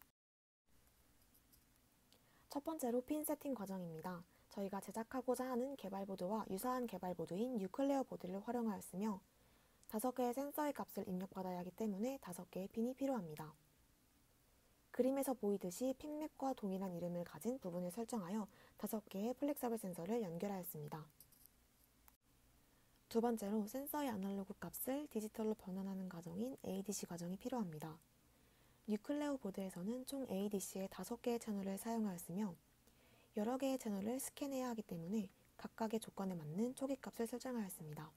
첫 번째로 핀 세팅 과정입니다. 저희가 제작하고자 하는 개발보드와 유사한 개발보드인 뉴클레어 보드를 활용하였으며, 다섯 개의 센서의 값을 입력받아야 하기 때문에 다섯 개의 핀이 필요합니다. 그림에서 보이듯이 핀맵과 동일한 이름을 가진 부분을 설정하여 다섯 개의 플렉서블 센서를 연결하였습니다. 두 번째로 센서의 아날로그 값을 디지털로 변환하는 과정인 에이디씨 과정이 필요합니다. 뉴클레어 보드에서는 총 에이디씨의 다섯 개의 채널을 사용하였으며, 여러 개의 채널을 스캔해야 하기 때문에 각각의 조건에 맞는 초기 값을 설정하였습니다.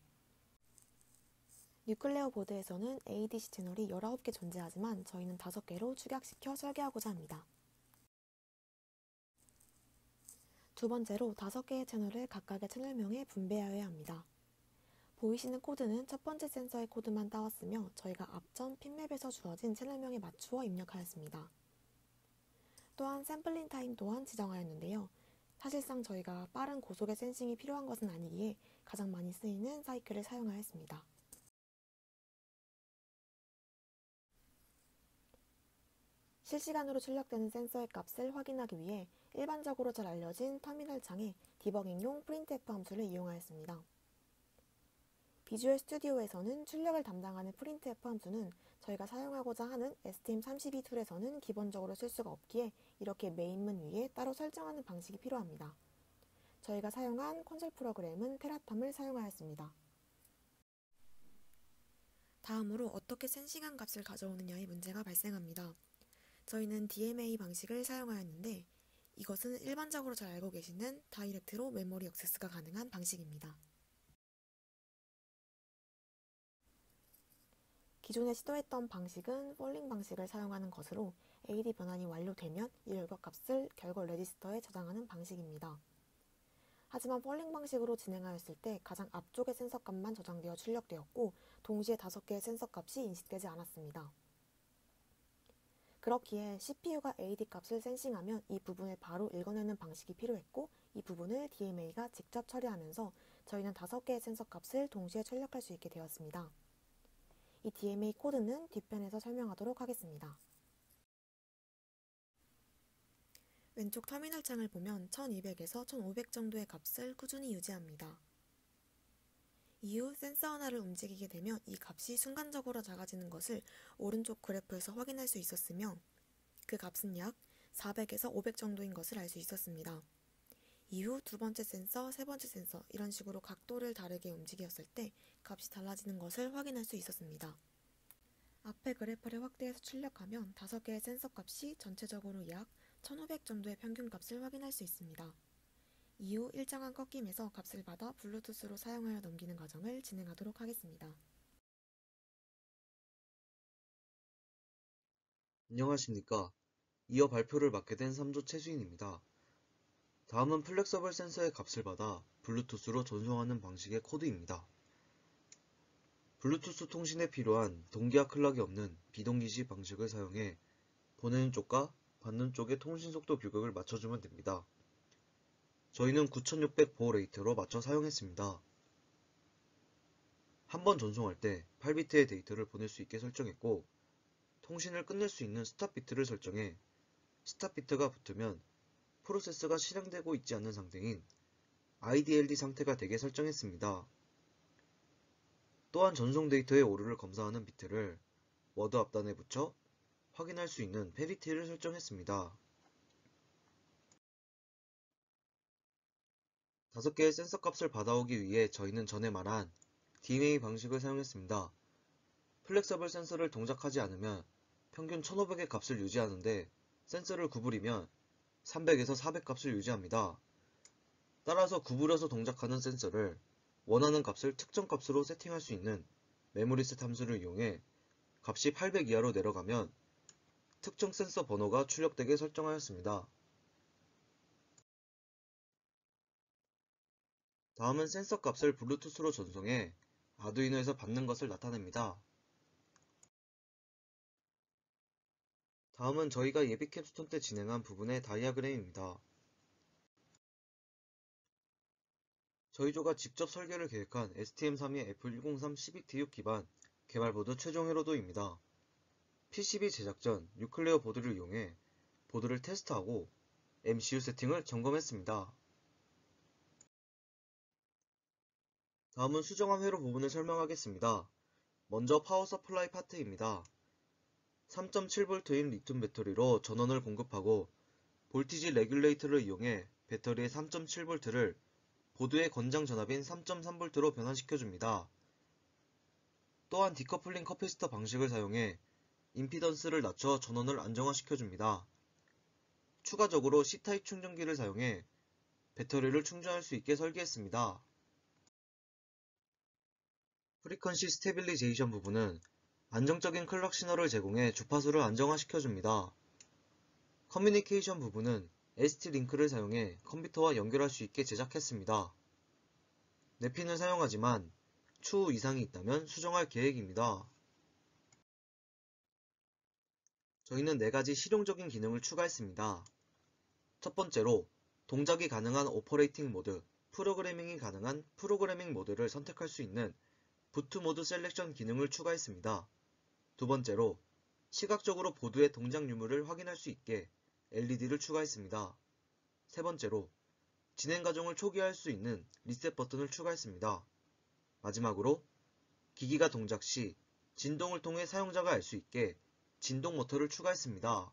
뉴클레어 보드에서는 에이디씨 채널이 열아홉 개 존재하지만 저희는 다섯 개로 축약시켜 설계하고자 합니다. 두 번째로 다섯 개의 채널을 각각의 채널명에 분배하여야 합니다. 보이시는 코드는 첫 번째 센서의 코드만 따왔으며 저희가 앞전 핀맵에서 주어진 채널명에 맞추어 입력하였습니다. 또한 샘플링 타임 또한 지정하였는데요. 사실상 저희가 빠른 고속의 센싱이 필요한 것은 아니기에 가장 많이 쓰이는 사이클을 사용하였습니다. 실시간으로 출력되는 센서의 값을 확인하기 위해 일반적으로 잘 알려진 터미널 창에 디버깅용 프린트에프 함수를 이용하였습니다. 비주얼 스튜디오에서는 출력을 담당하는 프린트에프 함수는 저희가 사용하고자 하는 에스티엠 삼십이 툴에서는 기본적으로 쓸 수가 없기에 이렇게 메인문 위에 따로 설정하는 방식이 필요합니다. 저희가 사용한 콘솔 프로그램은 테라텀을 사용하였습니다. 다음으로 어떻게 센싱한 값을 가져오느냐의 문제가 발생합니다. 저희는 디엠에이 방식을 사용하였는데 이것은 일반적으로 잘 알고 계시는 다이렉트로 메모리 액세스가 가능한 방식입니다. 기존에 시도했던 방식은 폴링 방식을 사용하는 것으로 에이디 변환이 완료되면 이 결과값을 결과 레지스터에 저장하는 방식입니다. 하지만 폴링 방식으로 진행하였을 때 가장 앞쪽의 센서 값만 저장되어 출력되었고 동시에 다섯 개의 센서 값이 인식되지 않았습니다. 그렇기에 씨피유가 에이디 값을 센싱하면 이 부분을 바로 읽어내는 방식이 필요했고 이 부분을 디엠에이가 직접 처리하면서 저희는 다섯 개의 센서 값을 동시에 출력할 수 있게 되었습니다. 이 디엠에이 코드는 뒷편에서 설명하도록 하겠습니다. 왼쪽 터미널 창을 보면 천이백에서 천오백 정도의 값을 꾸준히 유지합니다. 이후 센서 하나를 움직이게 되면 이 값이 순간적으로 작아지는 것을 오른쪽 그래프에서 확인할 수 있었으며 그 값은 약 사백에서 오백 정도인 것을 알 수 있었습니다. 이후 두 번째 센서, 세 번째 센서 이런 식으로 각도를 다르게 움직였을 때 값이 달라지는 것을 확인할 수 있었습니다. 앞에 그래프를 확대해서 출력하면 다섯 개의 센서 값이 전체적으로 약 천오백 정도의 평균 값을 확인할 수 있습니다. 이후 일정한 꺾임에서 값을 받아 블루투스로 사용하여 넘기는 과정을 진행하도록 하겠습니다. 안녕하십니까. 이어 발표를 맡게 된 삼조 최수인입니다. 다음은 플렉서블 센서의 값을 받아 블루투스로 전송하는 방식의 코드입니다. 블루투스 통신에 필요한 동기화 클락이 없는 비동기식 방식을 사용해 보내는 쪽과 받는 쪽의 통신 속도 비극을 맞춰주면 됩니다. 저희는 구천육백 보 레이트로 맞춰 사용했습니다. 한 번 전송할 때 팔 비트의 데이터를 보낼 수 있게 설정했고 통신을 끝낼 수 있는 스탑 비트를 설정해 스탑 비트가 붙으면 프로세스가 실행되고 있지 않는 상태인 아이디엘디 상태가 되게 설정했습니다. 또한 전송 데이터의 오류를 검사하는 비트를 워드 앞단에 붙여 확인할 수 있는 페리티를 설정했습니다. 다섯 개의 센서 값을 받아오기 위해 저희는 전에 말한 디엠에이 방식을 사용했습니다. 플렉서블 센서를 동작하지 않으면 평균 천오백의 값을 유지하는데 센서를 구부리면 삼백에서 사백 값을 유지합니다. 따라서 구부려서 동작하는 센서를 원하는 값을 특정 값으로 세팅할 수 있는 메모리셋 함수를 이용해 값이 팔백 이하로 내려가면 특정 센서 번호가 출력되게 설정하였습니다. 다음은 센서 값을 블루투스로 전송해 아두이노에서 받는 것을 나타냅니다. 다음은 저희가 예비 캡스톤 때 진행한 부분의 다이아그램입니다. 저희 조가 직접 설계를 계획한 에스티엠 삼십이 에프 백삼 씨비티유 기반 개발보드 최종 회로도입니다. 피시비 제작 전 뉴클레어 보드를 이용해 보드를 테스트하고 엠시유 세팅을 점검했습니다. 다음은 수정함 회로 부분을 설명하겠습니다. 먼저 파워 서플라이 파트입니다. 삼 점 칠 볼트인 리튬 배터리로 전원을 공급하고 볼티지 레귤레이터를 이용해 배터리의 삼 점 칠 볼트를 보드의 권장 전압인 삼 점 삼 볼트로 변환시켜줍니다. 또한 디커플링 커피스터 방식을 사용해 임피던스를 낮춰 전원을 안정화시켜줍니다. 추가적으로 C타입 충전기를 사용해 배터리를 충전할 수 있게 설계했습니다. 프리퀀시 스테빌리제이션 부분은 안정적인 클럭 신호를 제공해 주파수를 안정화시켜줍니다. 커뮤니케이션 부분은 에스티 링크를 사용해 컴퓨터와 연결할 수 있게 제작했습니다. 넷핀을 사용하지만 추후 이상이 있다면 수정할 계획입니다. 저희는 네 가지 실용적인 기능을 추가했습니다. 첫 번째로 동작이 가능한 오퍼레이팅 모드, 프로그래밍이 가능한 프로그래밍 모드를 선택할 수 있는 부트 모드 셀렉션 기능을 추가했습니다. 두 번째로 시각적으로 보드의 동작 유무를 확인할 수 있게 엘이디를 추가했습니다. 세 번째로, 진행 과정을 초기화할 수 있는 리셋 버튼을 추가했습니다. 마지막으로, 기기가 동작 시 진동을 통해 사용자가 알 수 있게 진동 모터를 추가했습니다.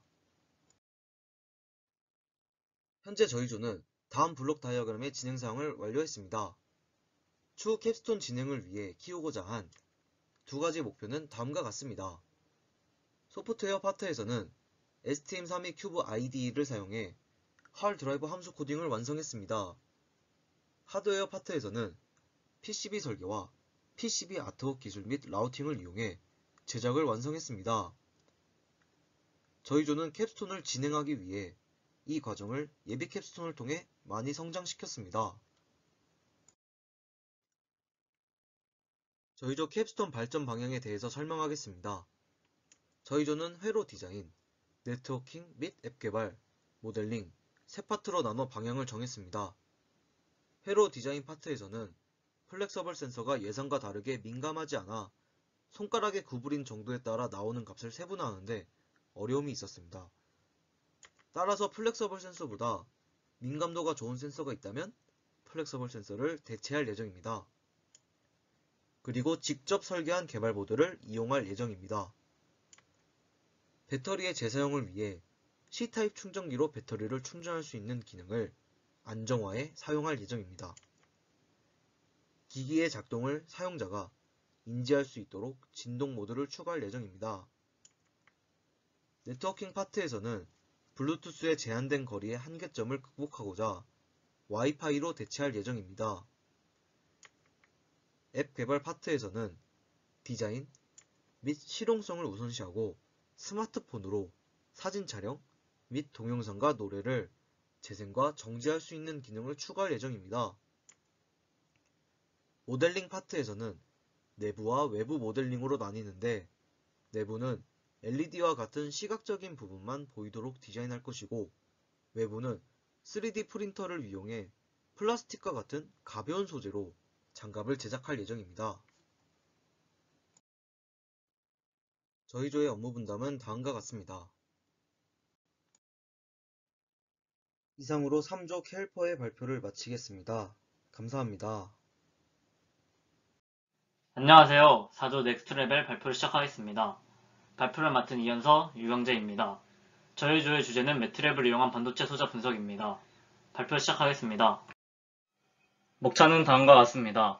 현재 저희 조는 다음 블록 다이어그램의 진행 사항을 완료했습니다. 추후 캡스톤 진행을 위해 키우고자 한 두 가지 목표는 다음과 같습니다. 소프트웨어 파트에서는 에스티엠 삼십이 큐브 아이디이를 사용해 할 드라이버 함수 코딩을 완성했습니다. 하드웨어 파트에서는 피시비 설계와 피시비 아트웍 기술 및 라우팅을 이용해 제작을 완성했습니다. 저희 조는 캡스톤을 진행하기 위해 이 과정을 예비 캡스톤을 통해 많이 성장시켰습니다. 저희 조 캡스톤 발전 방향에 대해서 설명하겠습니다. 저희 조는 회로 디자인, 네트워킹 및 앱 개발, 모델링 세 파트로 나눠 방향을 정했습니다. 회로 디자인 파트에서는 플렉서블 센서가 예상과 다르게 민감하지 않아 손가락의 구부린 정도에 따라 나오는 값을 세분화하는데 어려움이 있었습니다. 따라서 플렉서블 센서보다 민감도가 좋은 센서가 있다면 플렉서블 센서를 대체할 예정입니다. 그리고 직접 설계한 개발 보드를 이용할 예정입니다. 배터리의 재사용을 위해 C타입 충전기로 배터리를 충전할 수 있는 기능을 안정화해 사용할 예정입니다. 기기의 작동을 사용자가 인지할 수 있도록 진동 모드를 추가할 예정입니다. 네트워킹 파트에서는 블루투스의 제한된 거리의 한계점을 극복하고자 와이파이로 대체할 예정입니다. 앱 개발 파트에서는 디자인 및 실용성을 우선시하고 스마트폰으로 사진 촬영 및 동영상과 노래를 재생과 정지할 수 있는 기능을 추가할 예정입니다. 모델링 파트에서는 내부와 외부 모델링으로 나뉘는데 내부는 엘이디와 같은 시각적인 부분만 보이도록 디자인할 것이고 외부는 쓰리디 프린터를 이용해 플라스틱과 같은 가벼운 소재로 장갑을 제작할 예정입니다. 저희 조의 업무 분담은 다음과 같습니다. 이상으로 삼 조 캘퍼의 발표를 마치겠습니다. 감사합니다. 안녕하세요. 사 조 넥스트레벨 발표를 시작하겠습니다. 발표를 맡은 이현서, 유영재입니다. 저희 조의 주제는 매트랩을 이용한 반도체 소자 분석입니다. 발표 시작하겠습니다. 목차는 다음과 같습니다.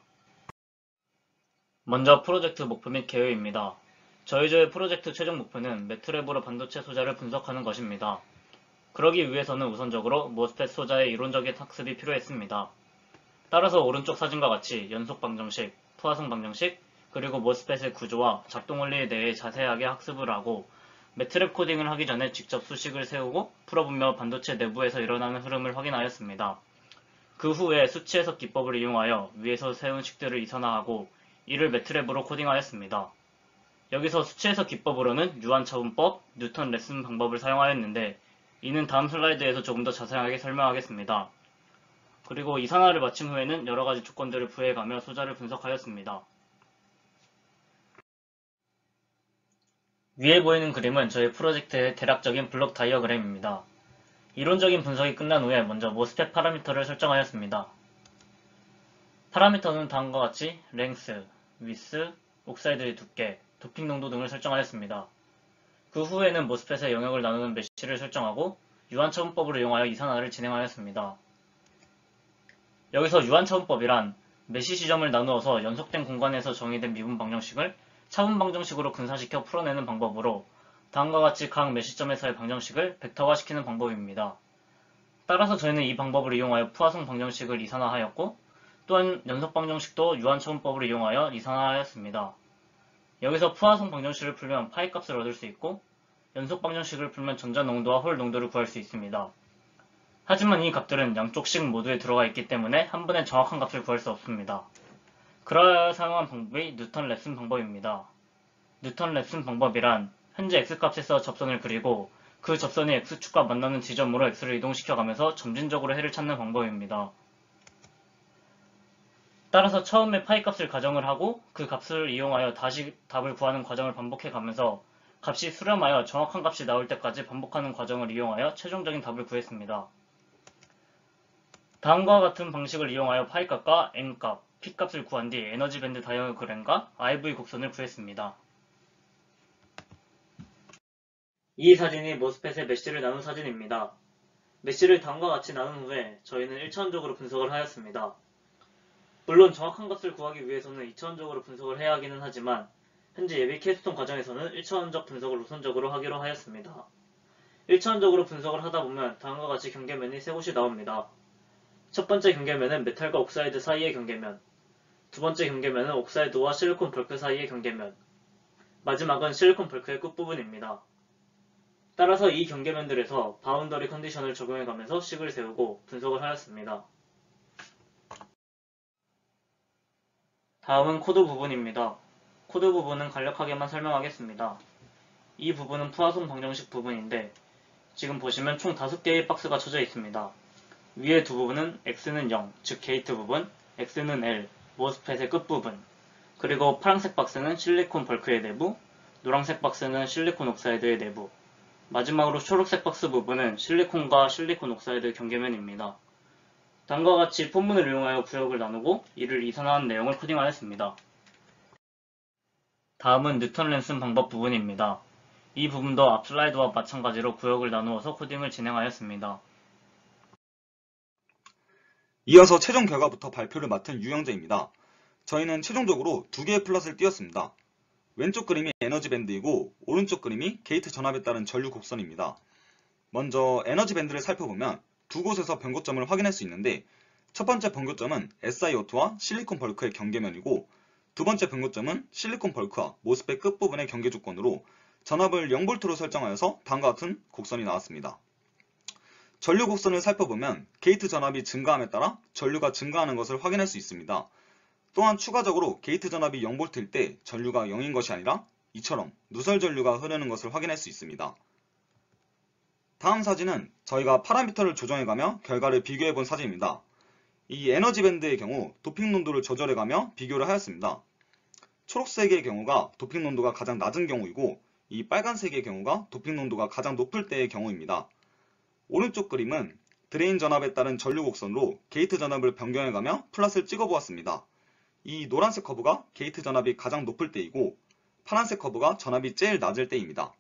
먼저 프로젝트 목표 및 개요입니다. 저희 조의 프로젝트 최종 목표는 매트랩으로 반도체 소자를 분석하는 것입니다. 그러기 위해서는 우선적으로 모스펫 소자의 이론적인 학습이 필요했습니다. 따라서 오른쪽 사진과 같이 연속 방정식, 포화성 방정식, 그리고 모스펫의 구조와 작동 원리에 대해 자세하게 학습을 하고 매트랩 코딩을 하기 전에 직접 수식을 세우고 풀어보며 반도체 내부에서 일어나는 흐름을 확인하였습니다. 그 후에 수치 해석 기법을 이용하여 위에서 세운 식들을 이산화하고 이를 매트랩으로 코딩하였습니다. 여기서 수치 해석 기법으로는 유한 차분법, 뉴턴 레슨 방법을 사용하였는데 이는 다음 슬라이드에서 조금 더 자세하게 설명하겠습니다. 그리고 이산화를 마친 후에는 여러가지 조건들을 부여해가며 소자를 분석하였습니다. 위에 보이는 그림은 저희 프로젝트의 대략적인 블록 다이어그램입니다. 이론적인 분석이 끝난 후에 먼저 모스펫 파라미터를 설정하였습니다. 파라미터는 다음과 같이 랭스, 위스, 옥사이드의 두께, 도핑 농도 등을 설정하였습니다. 그 후에는 모스펫의 영역을 나누는 메쉬를 설정하고 유한차분법을 이용하여 이산화를 진행하였습니다. 여기서 유한차분법이란 메쉬 지점을 나누어서 연속된 공간에서 정의된 미분 방정식을 차분 방정식으로 분산시켜 풀어내는 방법으로 다음과 같이 각 메시점에서의 방정식을 벡터화시키는 방법입니다. 따라서 저희는 이 방법을 이용하여 푸화성 방정식을 이산화하였고 또한 연속 방정식도 유한차분법을 이용하여 이산화하였습니다. 여기서 푸화성 방정식을 풀면 파이 값을 얻을 수 있고 연속 방정식을 풀면 전자 농도와 홀 농도를 구할 수 있습니다. 하지만 이 값들은 양쪽 식 모두에 들어가 있기 때문에 한 번에 정확한 값을 구할 수 없습니다. 그러하여 사용한 방법이 뉴턴 랩슨 방법입니다. 뉴턴 랩슨 방법이란 현재 x값에서 접선을 그리고 그 접선이 x축과 만나는 지점으로 x를 이동시켜가면서 점진적으로 해를 찾는 방법입니다. 따라서 처음에 파이 값을 가정을 하고 그 값을 이용하여 다시 답을 구하는 과정을 반복해 가면서 값이 수렴하여 정확한 값이 나올 때까지 반복하는 과정을 이용하여 최종적인 답을 구했습니다. 다음과 같은 방식을 이용하여 파이값과 n값, p값을 구한 뒤 에너지 밴드 다이어그램과 아이브이 곡선을 구했습니다. 이 사진이 모스펫의 메쉬를 나눈 사진입니다. 메쉬를 다음과 같이 나눈 후에 저희는 일 차원적으로 분석을 하였습니다. 물론 정확한 값을 구하기 위해서는 이 차원적으로 분석을 해야 하기는 하지만 현재 예비 캡스톤 과정에서는 일 차원적 분석을 우선적으로 하기로 하였습니다. 일 차원적으로 분석을 하다 보면 다음과 같이 경계면이 세 곳이 나옵니다. 첫 번째 경계면은 메탈과 옥사이드 사이의 경계면, 두 번째 경계면은 옥사이드와 실리콘 벌크 사이의 경계면, 마지막은 실리콘 벌크의 끝부분입니다. 따라서 이 경계면들에서 바운더리 컨디션을 적용해가면서 식을 세우고 분석을 하였습니다. 다음은 코드 부분입니다. 코드 부분은 간략하게만 설명하겠습니다. 이 부분은 푸아송 방정식 부분인데 지금 보시면 총 다섯 개의 박스가 쳐져 있습니다. 위에 두 부분은 X는 영, 즉 게이트 부분, X는 L, 모스펫의 끝부분, 그리고 파란색 박스는 실리콘 벌크의 내부, 노란색 박스는 실리콘 옥사이드의 내부, 마지막으로 초록색 박스 부분은 실리콘과 실리콘 옥사이드 경계면입니다. 다음과 같이 폰문을 이용하여 구역을 나누고 이를 이산화한 내용을 코딩하였습니다. 다음은 뉴턴 랜슨 방법 부분입니다. 이 부분도 앞 슬라이드와 마찬가지로 구역을 나누어서 코딩을 진행하였습니다. 이어서 최종 결과부터 발표를 맡은 유영재입니다. 저희는 최종적으로 두 개의 플롯을 띄웠습니다. 왼쪽 그림이 에너지 밴드이고 오른쪽 그림이 게이트 전압에 따른 전류 곡선입니다. 먼저 에너지 밴드를 살펴보면 두 곳에서 변고점을 확인할 수 있는데 첫 번째 변고점은 에스아이오투와 실리콘 벌크의 경계면이고 두 번째 변고점은 실리콘 벌크와 모스펫 끝부분의 경계 조건으로 전압을 영 볼트로 설정하여서 다음과 같은 곡선이 나왔습니다. 전류 곡선을 살펴보면 게이트 전압이 증가함에 따라 전류가 증가하는 것을 확인할 수 있습니다. 또한 추가적으로 게이트 전압이 영 볼트일 때 전류가 영인 것이 아니라 이처럼 누설 전류가 흐르는 것을 확인할 수 있습니다. 다음 사진은 저희가 파라미터를 조정해가며 결과를 비교해본 사진입니다. 이 에너지 밴드의 경우 도핑 농도를 조절해가며 비교를 하였습니다. 초록색의 경우가 도핑 농도가 가장 낮은 경우이고 이 빨간색의 경우가 도핑 농도가 가장 높을 때의 경우입니다. 오른쪽 그림은 드레인 전압에 따른 전류 곡선으로 게이트 전압을 변경해가며 플롯을 찍어보았습니다. 이 노란색 커브가 게이트 전압이 가장 높을 때이고 파란색 커브가 전압이 제일 낮을 때입니다.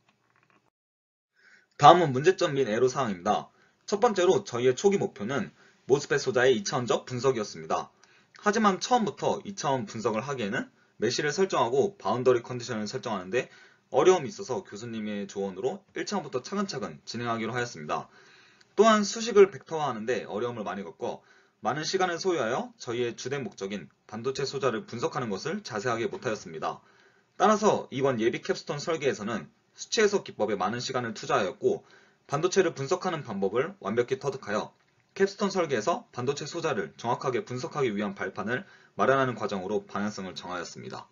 다음은 문제점 및 애로사항입니다. 첫 번째로 저희의 초기 목표는 모스펫 소자의 이 차원적 분석이었습니다. 하지만 처음부터 이 차원 분석을 하기에는 메쉬를 설정하고 바운더리 컨디션을 설정하는데 어려움이 있어서 교수님의 조언으로 일 차원부터 차근차근 진행하기로 하였습니다. 또한 수식을 벡터화하는데 어려움을 많이 겪고 많은 시간을 소요하여 저희의 주된 목적인 반도체 소자를 분석하는 것을 자세하게 못하였습니다. 따라서 이번 예비 캡스톤 설계에서는 수치 해석 기법에 많은 시간을 투자하였고 반도체를 분석하는 방법을 완벽히 터득하여 캡스톤 설계에서 반도체 소자를 정확하게 분석하기 위한 발판을 마련하는 과정으로 방향성을 정하였습니다.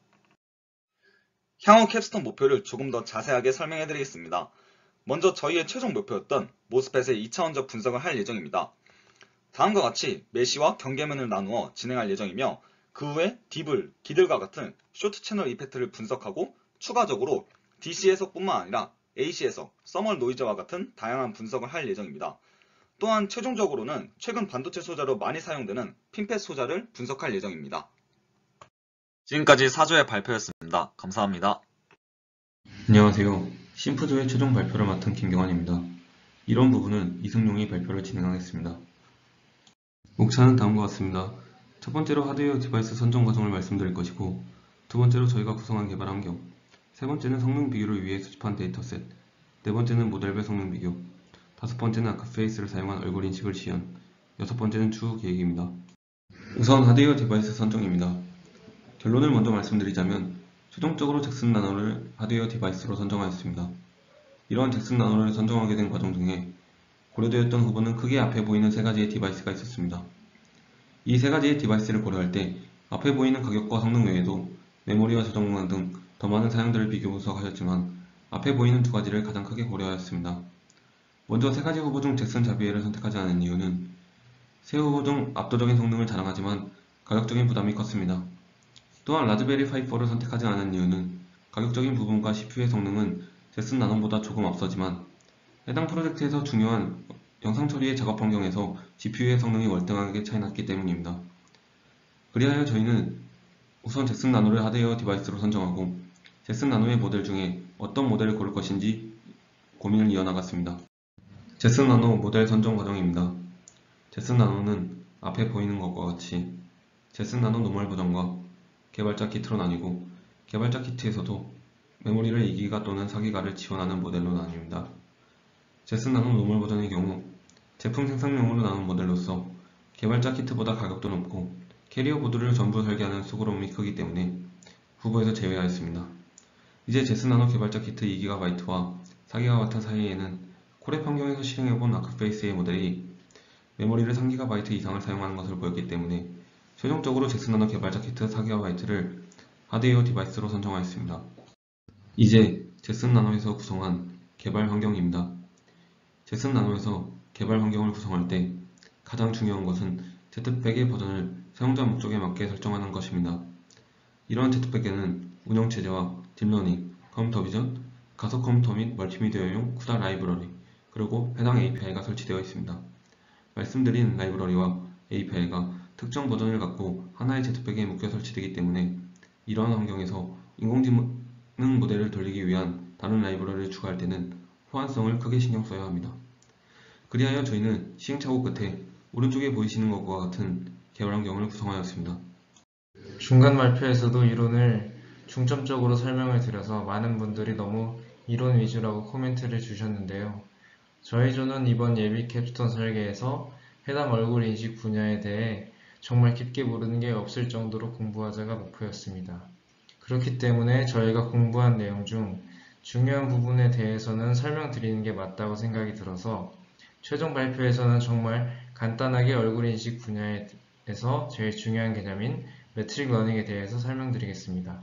향후 캡스톤 목표를 조금 더 자세하게 설명해 드리겠습니다. 먼저 저희의 최종 목표였던 모스펫의 이 차원적 분석을 할 예정입니다. 다음과 같이 메쉬와 경계면을 나누어 진행할 예정이며 그 후에 딥을, 기들과 같은 쇼트 채널 이펙트를 분석하고 추가적으로 디씨 해석뿐만 아니라 에이씨 해석, 서멀 노이즈와 같은 다양한 분석을 할 예정입니다. 또한 최종적으로는 최근 반도체 소자로 많이 사용되는 핀펫 소자를 분석할 예정입니다. 지금까지 사 조의 발표였습니다. 감사합니다. 안녕하세요. 심프조의 최종 발표를 맡은 김경환입니다. 이런 부분은 이승용이 발표를 진행하겠습니다. 목차는 다음과 같습니다. 첫 번째로 하드웨어 디바이스 선정 과정을 말씀드릴 것이고 두 번째로 저희가 구성한 개발 환경, 세 번째는 성능 비교를 위해 수집한 데이터셋, 네 번째는 모델별 성능 비교, 다섯 번째는 아크페이스를 사용한 얼굴 인식을 시연, 여섯 번째는 추후 계획입니다. 우선 하드웨어 디바이스 선정입니다. 결론을 먼저 말씀드리자면 최종적으로 잭슨 나노를 하드웨어 디바이스로 선정하였습니다. 이러한 잭슨 나노를 선정하게 된 과정 중에 고려되었던 후보는 크게 앞에 보이는 세 가지의 디바이스가 있었습니다. 이 세 가지의 디바이스를 고려할 때 앞에 보이는 가격과 성능 외에도 메모리와 저장 공간 등 더 많은 사양들을 비교 분석하였지만 앞에 보이는 두 가지를 가장 크게 고려하였습니다. 먼저 세 가지 후보 중 잭슨 자비에를 선택하지 않은 이유는 세 후보 중 압도적인 성능을 자랑하지만 가격적인 부담이 컸습니다. 또한 라즈베리 파이 포를 선택하지 않은 이유는 가격적인 부분과 씨피유의 성능은 제슨 나노보다 조금 앞서지만 해당 프로젝트에서 중요한 영상 처리의 작업 환경에서 지피유의 성능이 월등하게 차이났기 때문입니다. 그리하여 저희는 우선 제슨 나노를 하드웨어 디바이스로 선정하고 제슨 나노의 모델 중에 어떤 모델을 고를 것인지 고민을 이어나갔습니다. 제슨 나노 모델 선정 과정입니다. 제슨 나노는 앞에 보이는 것과 같이 제슨 나노 노멀 버전과 개발자 키트로 나뉘고 개발자 키트에서도 메모리를 이 기가 또는 사 기가를 지원하는 모델로 나뉩니다. 제슨 나노 노멀 버전의 경우 제품 생산용으로 나온 모델로서 개발자 키트보다 가격도 높고 캐리어 보드를 전부 설계하는 수고로움이 크기 때문에 후보에서 제외하였습니다. 이제 제슨 나노 개발자 키트 이 기가바이트와 사 기가바이트 사이에는 콜앱 환경에서 실행해본 아크페이스의 모델이 메모리를 삼 기가바이트 이상을 사용하는 것을 보였기 때문에 최종적으로 제슨 나노 개발자 키트 사 기가바이트를 하드웨어 디바이스로 선정하였습니다. 이제 제슨 나노에서 구성한 개발 환경입니다. 제슨 나노에서 개발 환경을 구성할 때 가장 중요한 것은 제트백의 버전을 사용자 목적에 맞게 설정하는 것입니다. 이러한 제트백에는 운영체제와 딥러닝, 컴퓨터 비전, 가속 컴퓨터 및 멀티미디어용 쿠다 라이브러리, 그리고 해당 에이피아이가 설치되어 있습니다. 말씀드린 라이브러리와 에이피아이가 특정 버전을 갖고 하나의 제트백에 묶여 설치되기 때문에 이러한 환경에서 인공지능 모델을 돌리기 위한 다른 라이브러리를 추가할 때는 호환성을 크게 신경 써야 합니다. 그리하여 저희는 시행착오 끝에 오른쪽에 보이시는 것과 같은 개발 환경을 구성하였습니다. 중간 발표에서도 이론을 중점적으로 설명을 드려서 많은 분들이 너무 이론 위주라고 코멘트를 주셨는데요. 저희 조는 이번 예비 캡스톤 설계에서 해당 얼굴 인식 분야에 대해 정말 깊게 모르는 게 없을 정도로 공부하자가 목표였습니다. 그렇기 때문에 저희가 공부한 내용 중 중요한 부분에 대해서는 설명드리는 게 맞다고 생각이 들어서 최종 발표에서는 정말 간단하게 얼굴 인식 분야에서 제일 중요한 개념인 매트릭 러닝에 대해서 설명드리겠습니다.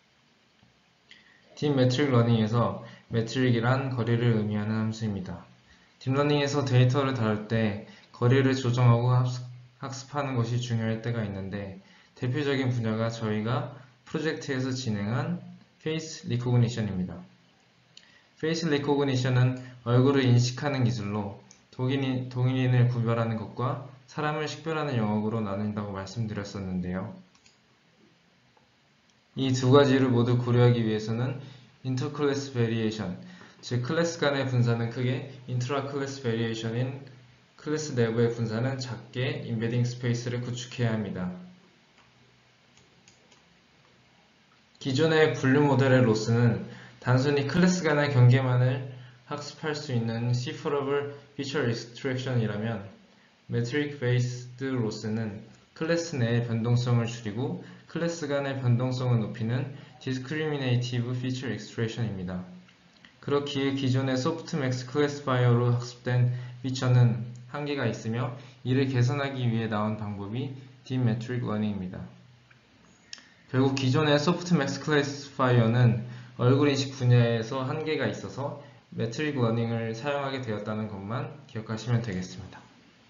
딥 매트릭 러닝에서 매트릭이란 거리를 의미하는 함수입니다. 딥러닝에서 데이터를 다룰 때 거리를 조정하고 학습하는 것이 중요할 때가 있는데 대표적인 분야가 저희가 프로젝트에서 진행한 페이스 리코그니션입니다. 페이스 리코그니션은 얼굴을 인식하는 기술로 동일인, 동일인을 구별하는 것과 사람을 식별하는 영역으로 나눈다고 말씀드렸었는데요. 이 두 가지를 모두 고려하기 위해서는 인터클래스 베리에이션, 즉 클래스 간의 분산은 크게, 인트라클래스 베리에이션인 클래스 내부의 분산은 작게 인베딩 스페이스를 구축해야 합니다. 기존의 분류 모델의 로스는 단순히 클래스 간의 경계만을 학습할 수 있는 Separable Feature Extraction이라면 Metric Based 로스는 클래스 내의 변동성을 줄이고 클래스 간의 변동성을 높이는 Discriminative Feature Extraction입니다. 그렇기에 기존의 소프트맥스 클래시파이어로 학습된 피처는 한계가 있으며 이를 개선하기 위해 나온 방법이 Deep Metric Learning입니다. 결국 기존의 소프트맥스 클래시파이어는 얼굴 인식 분야에서 한계가 있어서 매트릭 러닝을 사용하게 되었다는 것만 기억하시면 되겠습니다.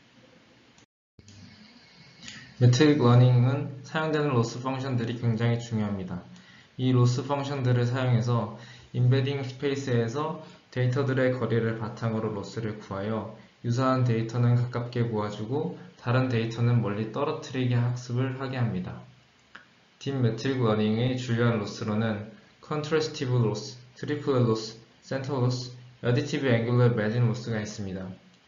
매트릭 러닝은 사용되는 로스 펑션들이 굉장히 중요합니다. 이 로스 펑션들을 사용해서 인베딩 스페이스에서 데이터들의 거리를 바탕으로 로스를 구하여 유사한 데이터는 가깝게 모아주고 다른 데이터는 멀리 떨어뜨리게 학습을 하게 합니다. 딥 매트릭 러닝의 주요한 로스로는 컨트래스티브 로스, 트리플렛 로스, 센터 로스, 어디티브 앵귤러 매진 로스가 있습니다.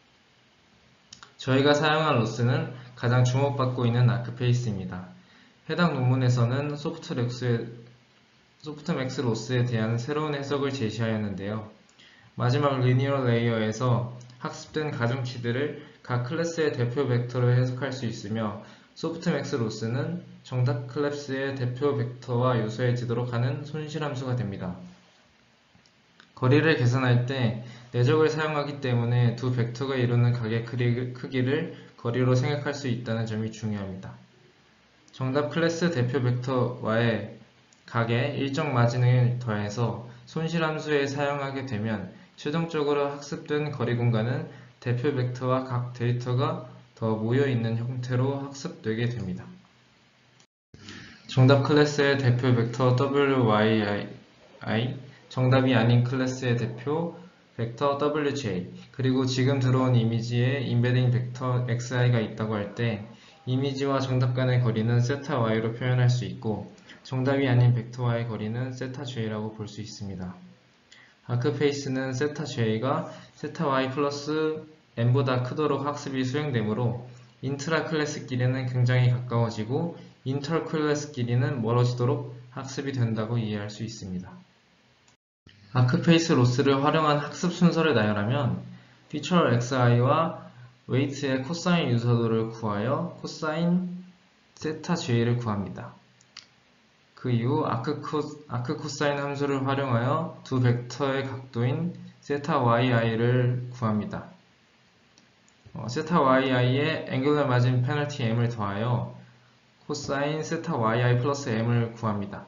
저희가 사용한 로스는 가장 주목받고 있는 아크페이스입니다. 해당 논문에서는 소프트맥스에, 소프트맥스 로스에 대한 새로운 해석을 제시하였는데요. 마지막 리니어 레이어에서 학습된 가중치들을 각 클래스의 대표 벡터로 해석할 수 있으며 소프트맥스 로스는 정답 클래스의 대표 벡터와 요소해지도록 하는 손실함수가 됩니다. 거리를 계산할 때 내적을 사용하기 때문에 두 벡터가 이루는 각의 크기를 거리로 생각할 수 있다는 점이 중요합니다. 정답 클래스 대표 벡터와의 각에 일정 마진을 더해서 손실함수에 사용하게 되면 최종적으로 학습된 거리 공간은 대표 벡터와 각 데이터가 더 모여있는 형태로 학습되게 됩니다. 정답 클래스의 대표 벡터 더블유 와이 I, 정답이 아닌 클래스의 대표 벡터 더블유제이, 그리고 지금 들어온 이미지에 인베딩 벡터 엑스아이가 있다고 할 때 이미지와 정답 간의 거리는 세타 와이로 표현할 수 있고 정답이 아닌 벡터와의 거리는 세타 제이라고 볼 수 있습니다. 아크페이스는 세타 제이가 세타 와이 플러스 n보다 크도록 학습이 수행되므로 인트라 클래스끼리는 굉장히 가까워지고 인터 클래스끼리는 멀어지도록 학습이 된다고 이해할 수 있습니다. 아크페이스 로스를 활용한 학습 순서를 나열하면 피처 엑스아이와 웨이트의 코사인 유사도를 구하여 코사인 세타 제이를 구합니다. 그 이후 아크, 코, 아크 코사인 함수를 활용하여 두 벡터의 각도인 세타 와이아이를 구합니다. 어, 세타 와이아이에 앵귤러 마진 페널티 m을 더하여 코사인 세타 와이아이 플러스 m을 구합니다.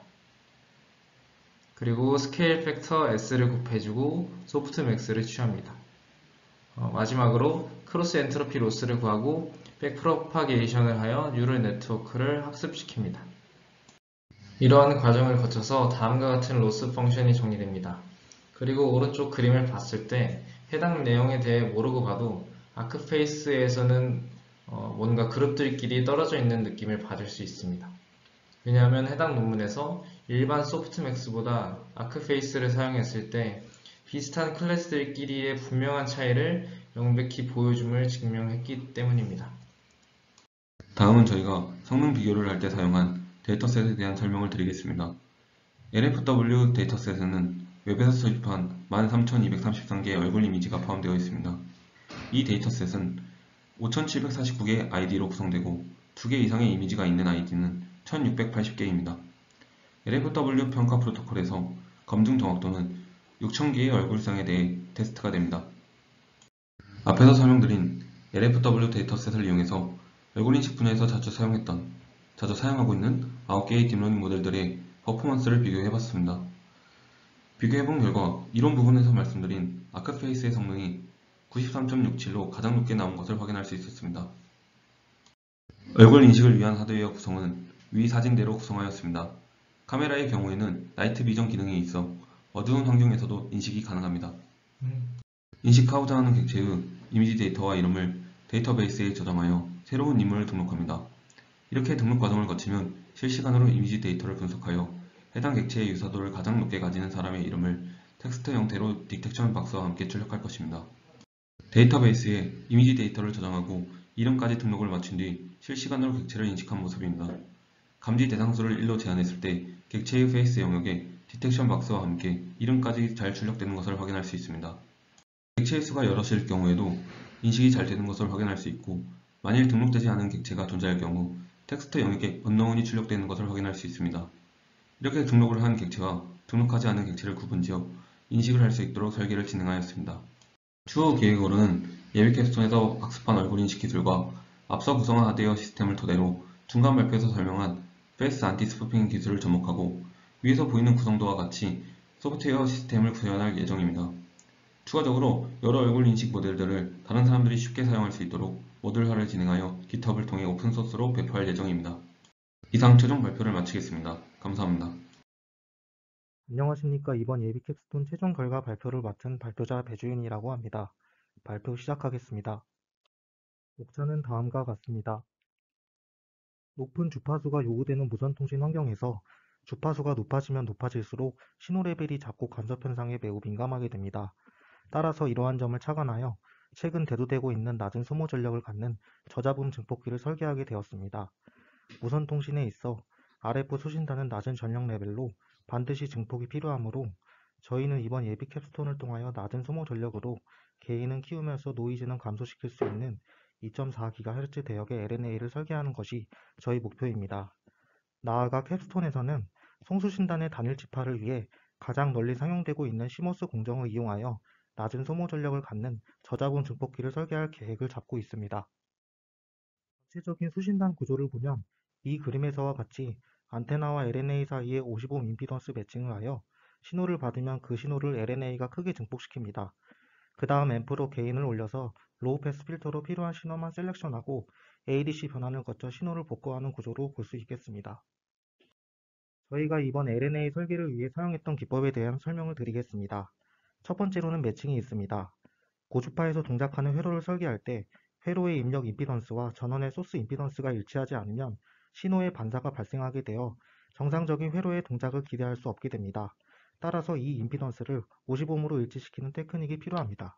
그리고 스케일 팩터 s를 곱해주고 소프트맥스를 취합니다. 어, 마지막으로 크로스 엔트로피 로스를 구하고 백프로파게이션을 하여 뉴럴 네트워크를 학습시킵니다. 이러한 과정을 거쳐서 다음과 같은 로스 펑션이 정리됩니다. 그리고 오른쪽 그림을 봤을 때 해당 내용에 대해 모르고 봐도 아크페이스에서는 어, 뭔가 그룹들끼리 떨어져 있는 느낌을 받을 수 있습니다. 왜냐하면 해당 논문에서 일반 소프트맥스보다 아크페이스를 사용했을 때 비슷한 클래스들끼리의 분명한 차이를 명백히 보여줌을 증명했기 때문입니다. 다음은 저희가 성능 비교를 할 때 사용한 데이터셋에 대한 설명을 드리겠습니다. 엘에프더블유 데이터셋에는 웹에서 수집한 만 삼천이백삼십삼 개의 얼굴 이미지가 포함되어 있습니다. 이 데이터셋은 오천칠백사십구 개의 아이디로 구성되고 두 개 이상의 이미지가 있는 아이디는 천육백팔십 개입니다. 엘에프더블유 평가 프로토콜에서 검증 정확도는 육천 개의 얼굴상에 대해 테스트가 됩니다. 앞에서 설명드린 엘에프더블유 데이터셋을 이용해서 얼굴인식 분야에서 자주 사용했던, 자주 사용하고 있는 아홉 개의 딥러닝 모델들의 퍼포먼스를 비교해봤습니다. 비교해본 결과 이론 부분에서 말씀드린 아크페이스의 성능이 구십삼 점 육칠로 가장 높게 나온 것을 확인할 수 있었습니다. 얼굴 인식을 위한 하드웨어 구성은 위 사진대로 구성하였습니다. 카메라의 경우에는 나이트 비전 기능이 있어 어두운 환경에서도 인식이 가능합니다. 인식하고자 하는 객체의 이미지 데이터와 이름을 데이터베이스에 저장하여 새로운 인물을 등록합니다. 이렇게 등록 과정을 거치면 실시간으로 이미지 데이터를 분석하여 해당 객체의 유사도를 가장 높게 가지는 사람의 이름을 텍스트 형태로 디텍션 박스와 함께 출력할 것입니다. 데이터베이스에 이미지 데이터를 저장하고 이름까지 등록을 마친 뒤 실시간으로 객체를 인식한 모습입니다. 감지 대상수를 일로 제한했을 때 객체의 페이스 영역에 디텍션 박스와 함께 이름까지 잘 출력되는 것을 확인할 수 있습니다. 객체의 수가 여럿일 경우에도 인식이 잘 되는 것을 확인할 수 있고, 만일 등록되지 않은 객체가 존재할 경우 텍스트 영역에 언노운이 출력되는 것을 확인할 수 있습니다. 이렇게 등록을 한 객체와 등록하지 않은 객체를 구분지어 인식을 할 수 있도록 설계를 진행하였습니다. 추후 계획으로는 예비 캡스톤에서 학습한 얼굴 인식 기술과 앞서 구성한 하드웨어 시스템을 토대로 중간 발표에서 설명한 페이스 안티-스푸핑 기술을 접목하고 위에서 보이는 구성도와 같이 소프트웨어 시스템을 구현할 예정입니다. 추가적으로 여러 얼굴 인식 모델들을 다른 사람들이 쉽게 사용할 수 있도록 모듈화를 진행하여 깃허브를 통해 오픈소스로 배포할 예정입니다. 이상 최종 발표를 마치겠습니다. 감사합니다. 안녕하십니까. 이번 예비 캡스톤 최종 결과 발표를 맡은 발표자 배주윤이라고 합니다. 발표 시작하겠습니다. 목차는 다음과 같습니다. 높은 주파수가 요구되는 무선통신 환경에서 주파수가 높아지면 높아질수록 신호 레벨이 작고 간섭 현상에 매우 민감하게 됩니다. 따라서 이러한 점을 착안하여 최근 대두되고 있는 낮은 소모 전력을 갖는 저자분 증폭기를 설계하게 되었습니다. 무선통신에 있어 알에프 수신단은 낮은 전력 레벨로 반드시 증폭이 필요하므로 저희는 이번 예비 캡스톤을 통하여 낮은 소모 전력으로 게인은 키우면서 노이즈는 감소시킬 수 있는 이 점 사 기가헤르츠 대역의 엘엔에이를 설계하는 것이 저희 목표입니다. 나아가 캡스톤에서는 송수신단의 단일 지파를 위해 가장 널리 상용되고 있는 시모스 공정을 이용하여 낮은 소모 전력을 갖는 저자분 증폭기를 설계할 계획을 잡고 있습니다. 전체적인 수신단 구조를 보면 이 그림에서와 같이 안테나와 엘엔에이 사이에 오십 옴 임피던스 매칭을 하여 신호를 받으면 그 신호를 엘엔에이가 크게 증폭시킵니다. 그 다음 앰프로 게인을 올려서 로우 패스 필터로 필요한 신호만 셀렉션하고 에이디씨 변환을 거쳐 신호를 복구하는 구조로 볼 수 있겠습니다. 저희가 이번 엘엔에이 설계를 위해 사용했던 기법에 대한 설명을 드리겠습니다. 첫 번째로는 매칭이 있습니다. 고주파에서 동작하는 회로를 설계할 때 회로의 입력 임피던스와 전원의 소스 임피던스가 일치하지 않으면 신호의 반사가 발생하게 되어 정상적인 회로의 동작을 기대할 수 없게 됩니다. 따라서 이 임피던스를 오십 옴으로 일치시키는 테크닉이 필요합니다.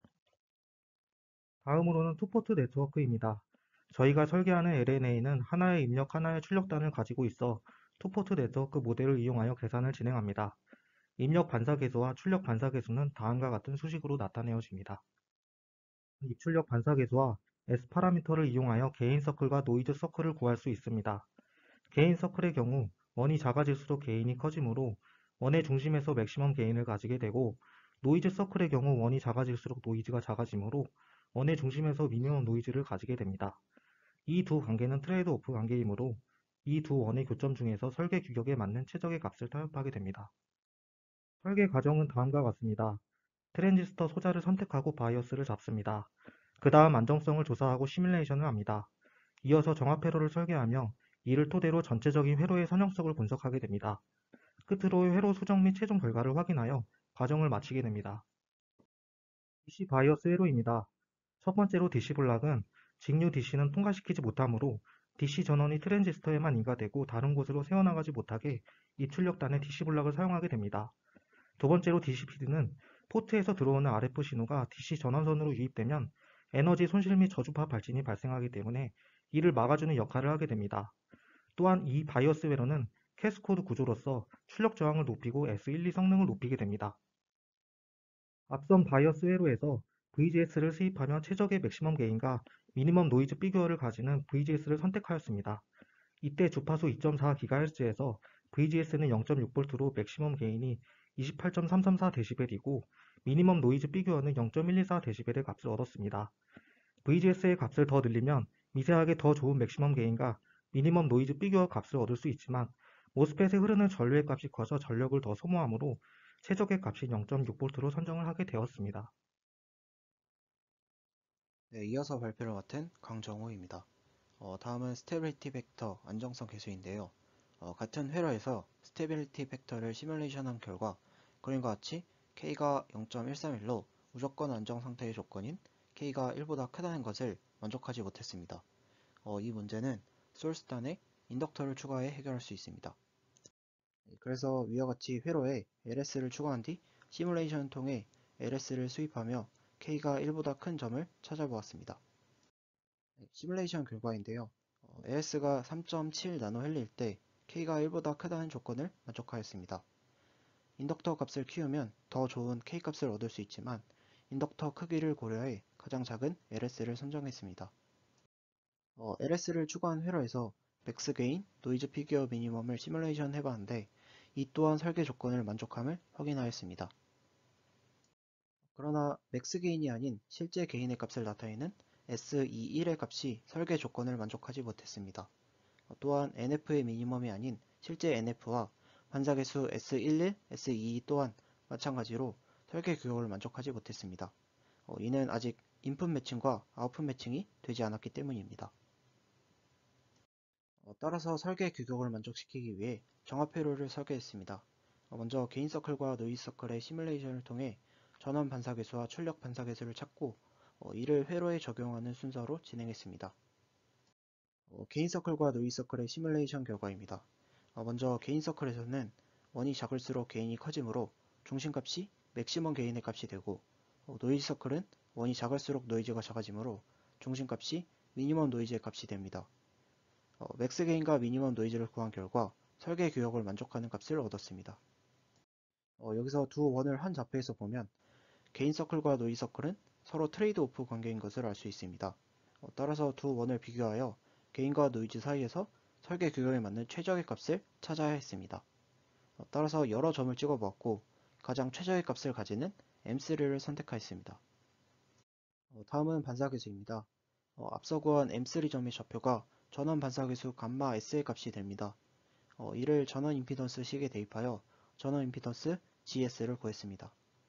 다음으로는 투포트 네트워크입니다. 저희가 설계하는 엘엔에이는 하나의 입력, 하나의 출력단을 가지고 있어 투포트 네트워크 모델을 이용하여 계산을 진행합니다. 입력 반사계수와 출력 반사계수는 다음과 같은 수식으로 나타내어집니다. 입출력 반사계수와 S 파라미터를 이용하여 게인 서클과 노이즈 서클을 구할 수 있습니다. 게인 서클의 경우 원이 작아질수록 게인이 커지므로 원의 중심에서 맥시멈 게인을 가지게 되고, 노이즈 서클의 경우 원이 작아질수록 노이즈가 작아지므로 원의 중심에서 미니멈 노이즈를 가지게 됩니다. 이 두 관계는 트레이드 오프 관계이므로 이 두 원의 교점 중에서 설계 규격에 맞는 최적의 값을 타협하게 됩니다. 설계 과정은 다음과 같습니다. 트랜지스터 소자를 선택하고 바이어스를 잡습니다. 그 다음 안정성을 조사하고 시뮬레이션을 합니다. 이어서 정합 회로를 설계하며 이를 토대로 전체적인 회로의 선형성을 분석하게 됩니다. 끝으로 회로 수정 및 최종 결과를 확인하여 과정을 마치게 됩니다. 디씨 바이어스 회로입니다. 첫 번째로 디씨 블락은 직류 디씨는 통과시키지 못하므로 디씨 전원이 트랜지스터에만 인가되고 다른 곳으로 새어나가지 못하게 입출력단의 디씨 블락을 사용하게 됩니다. 두 번째로 디씨 피드는 포트에서 들어오는 알에프 신호가 디씨 전원선으로 유입되면 에너지 손실 및 저주파 발진이 발생하기 때문에 이를 막아주는 역할을 하게 됩니다. 또한 이 바이어스 회로는 캐스코드 구조로서 출력 저항을 높이고 에스 십이 성능을 높이게 됩니다. 앞선 바이어스 회로에서 브이지에스를 수입하며 최적의 맥시멈 게인과 미니멈 노이즈 피규어를 가지는 브이지에스를 선택하였습니다. 이때 주파수 이 점 사 기가헤르츠에서 브이지에스는 영 점 육 볼트로 맥시멈 게인이 이십팔 점 삼삼사 데시벨이고 미니멈 노이즈 피규어는 영 점 일이사 데시벨의 값을 얻었습니다. 브이지에스의 값을 더 늘리면 미세하게 더 좋은 맥시멈 게인과 미니멈 노이즈 피규어 값을 얻을 수 있지만 모스펫에 흐르는 전류의 값이 커져 전력을 더 소모하므로 최적의 값인 영 점 육 볼트로 선정을 하게 되었습니다. 네, 이어서 발표를 맡은 강정호입니다. 어, 다음은 스테빌리티 벡터 안정성 계수인데요. 어, 같은 회로에서 스테빌리티 벡터를 시뮬레이션한 결과 그림과 같이 K가 영 점 일삼일로 무조건 안정 상태의 조건인 K가 일보다 크다는 것을 만족하지 못했습니다. 어, 이 문제는 소스단에 인덕터를 추가해 해결할 수 있습니다. 그래서 위와 같이 회로에 엘에스를 추가한 뒤 시뮬레이션을 통해 엘에스를 수입하며 K가 일보다 큰 점을 찾아보았습니다. 시뮬레이션 결과인데요. 어, 엘에스가 삼 점 칠 나노헬리일 때 K가 일보다 크다는 조건을 만족하였습니다. 인덕터 값을 키우면 더 좋은 K 값을 얻을 수 있지만 인덕터 크기를 고려해 가장 작은 엘에스를 선정했습니다. 어, 엘에스를 추가한 회로에서 맥스 게인, 노이즈 피규어 미니멈을 시뮬레이션 해봤는데 이 또한 설계 조건을 만족함을 확인하였습니다. 그러나 맥스 게인이 아닌 실제 게인의 값을 나타내는 에스 이십일의 값이 설계 조건을 만족하지 못했습니다. 또한 엔에프의 미니멈이 아닌 실제 엔에프와 반사계수 에스 십일, 에스 이십이 또한 마찬가지로 설계 규격을 만족하지 못했습니다. 어, 이는 아직 인풋 매칭과 아웃풋 매칭이 되지 않았기 때문입니다. 어, 따라서 설계 규격을 만족시키기 위해 정합 회로를 설계했습니다. 어, 먼저 게인 서클과 노이즈 서클의 시뮬레이션을 통해 전원 반사계수와 출력 반사계수를 찾고 어, 이를 회로에 적용하는 순서로 진행했습니다. 어, 게인 서클과 노이즈 서클의 시뮬레이션 결과입니다. 어, 먼저 게인 서클에서는 원이 작을수록 게인이 커지므로 중심값이 맥시멈 게인의 값이 되고 어, 노이즈 서클은 원이 작을수록 노이즈가 작아지므로 중심값이 미니멈 노이즈의 값이 됩니다. 어, 맥스 게인과 미니멈 노이즈를 구한 결과 설계 규격을 만족하는 값을 얻었습니다. 어, 여기서 두 원을 한 좌표에서 보면 게인 서클과 노이즈 서클은 서로 트레이드 오프 관계인 것을 알 수 있습니다. 어, 따라서 두 원을 비교하여 게인과 노이즈 사이에서 설계 규격에 맞는 최적의 값을 찾아야 했습니다. 어, 따라서 여러 점을 찍어 보았고 가장 최적의 값을 가지는 엠 쓰리를 선택하였습니다. 어, 다음은 반사계수입니다. 어, 앞서 구한 엠 쓰리 점의 좌표가 전원 반사계수 감마 S의 값이 됩니다. 어, 이를 전원 임피던스 식에 대입하여 전원 임피던스 지에스를 구했습니다.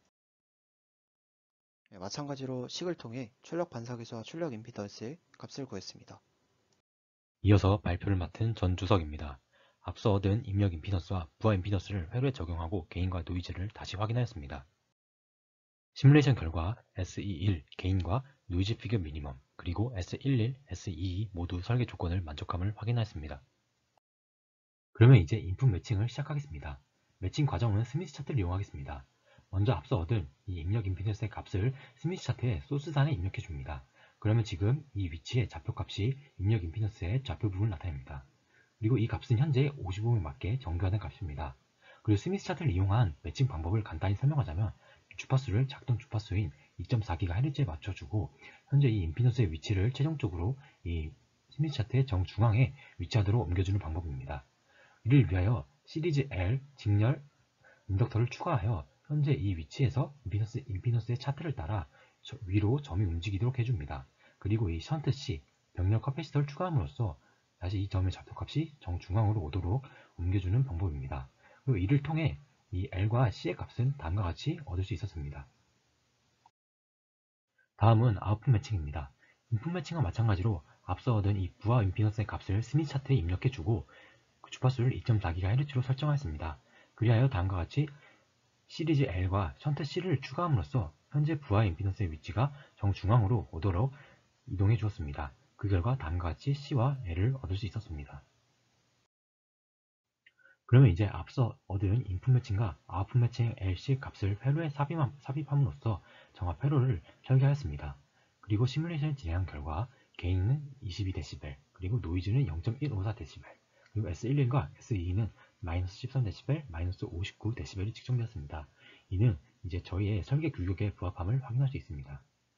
네, 마찬가지로 식을 통해 출력 반사계수와 출력 임피던스의 값을 구했습니다. 이어서 발표를 맡은 전주석입니다. 앞서 얻은 입력 임피던스와 부하 임피던스를 회로에 적용하고 게인과 노이즈를 다시 확인하였습니다. 시뮬레이션 결과 에스 이십일 게인과 노이즈 피겨 미니멈 그리고 에스 십일, 에스 이십이 모두 설계 조건을 만족함을 확인하였습니다. 그러면 이제 인풋 매칭을 시작하겠습니다. 매칭 과정은 스미스 차트를 이용하겠습니다. 먼저 앞서 얻은 이 입력 임피던스의 값을 스미스 차트의 소스산에 입력해 줍니다. 그러면 지금 이 위치의 좌표값이 입력 임피던스의 좌표 부분을 나타냅니다. 그리고 이 값은 현재 오십오 에 맞게 정교화된 값입니다. 그리고 스미스 차트를 이용한 매칭 방법을 간단히 설명하자면 주파수를 작동 주파수인 이 점 사 기가헤르츠에 맞춰주고 현재 이 임피던스의 위치를 최종적으로 이 스미스 차트의 정중앙에 위치하도록 옮겨주는 방법입니다. 이를 위하여 시리즈 L 직렬 인덕터를 추가하여 현재 이 위치에서 임피던스, 임피던스의 차트를 따라 위로 점이 움직이도록 해줍니다. 그리고 이 션트 C 병렬 커패시터를 추가함으로써 다시 이 점의 좌표값이 정중앙으로 오도록 옮겨주는 방법입니다. 그리고 이를 통해 이 L과 C의 값은 다음과 같이 얻을 수 있었습니다. 다음은 아웃풋 매칭입니다. 인풋 매칭과 마찬가지로 앞서 얻은 이 부하 임피던스의 값을 스미스 차트에 입력해주고 그 주파수를 이 점 사 기가헤르츠로 설정하였습니다. 그리하여 다음과 같이 시리즈 L과 션트 C를 추가함으로써 현재 부하 임피던스의 위치가 정중앙으로 오도록 이동해 주었습니다. 그 결과 다음과 같이 C와 L을 얻을 수 있었습니다. 그러면 이제 앞서 얻은 인풋 매칭과 아웃풋 매칭 엘씨 값을 회로에 삽입함, 삽입함으로써 정합 회로를 설계하였습니다. 그리고 시뮬레이션을 진행한 결과 게인은 이십이 데시벨, 그리고 노이즈는 영 점 일오사 데시벨, 그리고 에스 십일과 에스 이십이는 마이너스 십삼 데시벨, 마이너스 오십구 데시벨이 측정되었습니다. 이는 이제 저희의 설계 규격에 부합함을 확인할 수 있습니다.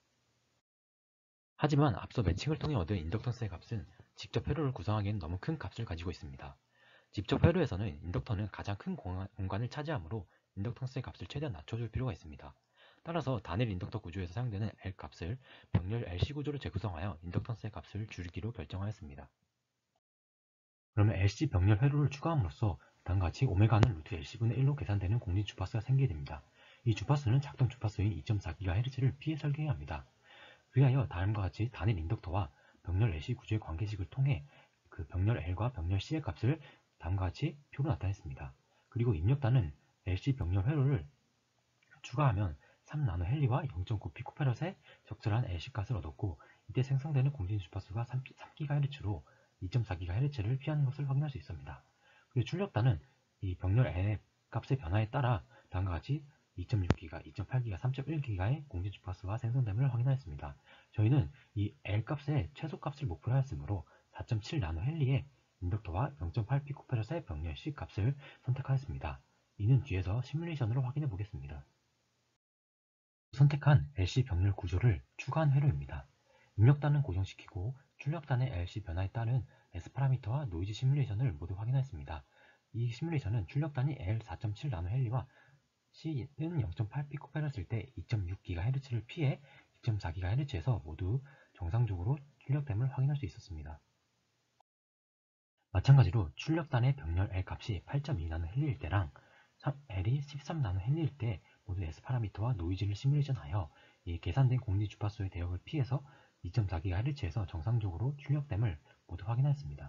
하지만 앞서 매칭을 통해 얻은 인덕턴스의 값은 직접 회로를 구성하기에는 너무 큰 값을 가지고 있습니다. 직접 회로에서는 인덕터는 가장 큰 공간을 차지하므로 인덕턴스의 값을 최대한 낮춰줄 필요가 있습니다. 따라서 단일 인덕터 구조에서 사용되는 L 값을 병렬 엘씨 구조로 재구성하여 인덕턴스의 값을 줄이기로 결정하였습니다. 그러면 엘씨 병렬 회로를 추가함으로써 다음과 같이 오메가는 루트 엘씨분의 일로 계산되는 공진 주파수가 생기게 됩니다. 이 주파수는 작동 주파수인 이 점 사 기가헤르츠를 피해 설계해야 합니다. 그리하여 다음과 같이 단일 인덕터와 병렬 엘씨 구조의 관계식을 통해 그 병렬 L과 병렬 C의 값을 다음과 같이 표로 나타냈습니다. 그리고 입력단은 엘씨 병렬 회로를 추가하면 삼 나노헬리와 영 점 구 피코페럿의 적절한 엘씨 값을 얻었고 이때 생성되는 공진 주파수가 삼 기가헤르츠로 이 점 사 기가헤르츠를 피하는 것을 확인할 수 있습니다. 그리고 출력단은 이 병렬 L 값의 변화에 따라 다음과 같이 이 점 육 기가, 이 점 팔 기가, 삼 점 일 기가의 공진 주파수가 생성됨을 확인하였습니다. 저희는 이 L 값의 최소값을 목표로 하였으므로 사 점 칠 나노헬리의 인덕터와 영 점 팔 피코페럿의 병렬 C 값을 선택하였습니다. 이는 뒤에서 시뮬레이션으로 확인해 보겠습니다. 선택한 엘씨 병렬 구조를 추가한 회로입니다. 입력단은 고정시키고 출력단의 엘씨 변화에 따른 S 파라미터와 노이즈 시뮬레이션을 모두 확인하였습니다. 이 시뮬레이션은 출력단이 L 사 점 칠 나노헬리와 C는 영 점 팔 피코페럿일 때 이 점 육 기가헤르츠를 피해 이 점 사 기가헤르츠에서 모두 정상적으로 출력됨을 확인할 수 있었습니다. 마찬가지로 출력단의 병렬 L 값이 팔 점 이 나노헬리일 때랑 L이 십삼 나노헬리일 때 모두 S 파라미터와 노이즈를 시뮬레이션하여 이 계산된 공진 주파수의 대역을 피해서 이 점 사 기가헤르츠에서 정상적으로 출력됨을 모두 확인하였습니다.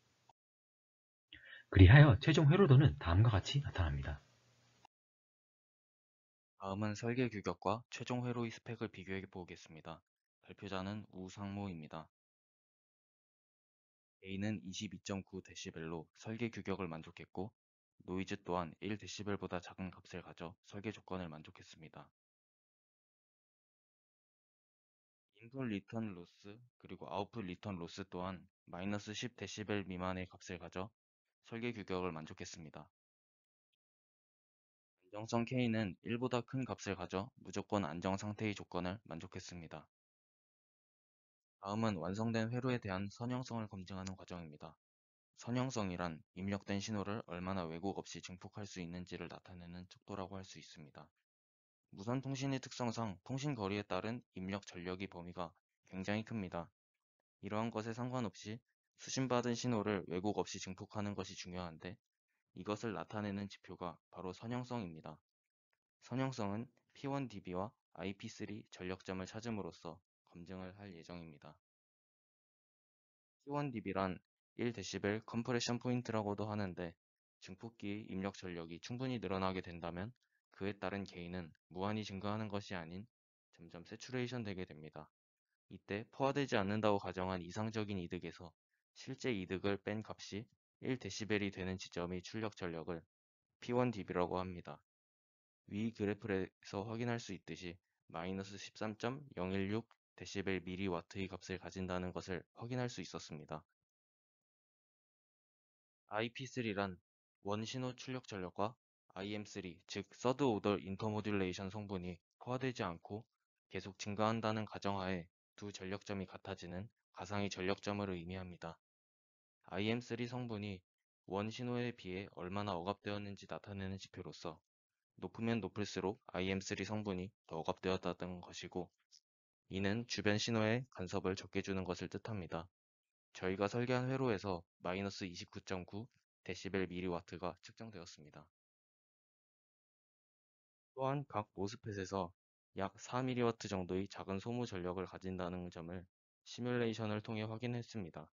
그리하여 최종 회로도는 다음과 같이 나타납니다. 다음은 설계 규격과 최종 회로의 스펙을 비교해 보겠습니다. 발표자는 우상무입니다. A는 이십이 점 구 데시벨로 설계 규격을 만족했고 노이즈 또한 일 데시벨보다 작은 값을 가져 설계 조건을 만족했습니다. 인풋 리턴 로스 그리고 아웃풋 리턴 로스 또한 마이너스 십 데시벨 미만의 값을 가져 설계 규격을 만족했습니다. 안정성 K는 일보다 큰 값을 가져 무조건 안정 상태의 조건을 만족했습니다. 다음은 완성된 회로에 대한 선형성을 검증하는 과정입니다. 선형성이란 입력된 신호를 얼마나 왜곡 없이 증폭할 수 있는지를 나타내는 척도라고 할 수 있습니다. 무선 통신의 특성상 통신 거리에 따른 입력 전력의 범위가 굉장히 큽니다. 이러한 것에 상관없이 수신받은 신호를 왜곡 없이 증폭하는 것이 중요한데 이것을 나타내는 지표가 바로 선형성입니다. 선형성은 피 원 디비와 아이 피 쓰리 전력점을 찾음으로써 검증을 할 예정입니다. 피 원 디비란 일 데시벨 컴프레션 포인트라고도 하는데 증폭기의 입력 전력이 충분히 늘어나게 된다면 그에 따른 게인은 무한히 증가하는 것이 아닌 점점 세추레이션 되게 됩니다. 이때 포화되지 않는다고 가정한 이상적인 이득에서 실제 이득을 뺀 값이 일 데시벨이 되는 지점의 출력 전력을 피 원 디비라고 합니다. 위 그래프에서 확인할 수 있듯이 마이너스 십삼 점 영일육 데시벨 밀리와트의 값을 가진다는 것을 확인할 수 있었습니다. 아이피 쓰리란 원신호 출력 전력과 아이엠 쓰리, 즉 서드 오더 인터모듈레이션 성분이 포화되지 않고 계속 증가한다는 가정하에 두 전력점이 같아지는 가상의 전력점을 의미합니다. 아이엠 쓰리 성분이 원신호에 비해 얼마나 억압되었는지 나타내는 지표로서 높으면 높을수록 아이엠 쓰리 성분이 더 억압되었다는 것이고, 이는 주변 신호에 간섭을 적게 주는 것을 뜻합니다. 저희가 설계한 회로에서 마이너스 이십구 점 구 데시벨 밀리와트가 측정되었습니다. 또한 각 모스펫에서 약 사 밀리와트 정도의 작은 소모 전력을 가진다는 점을 시뮬레이션을 통해 확인했습니다.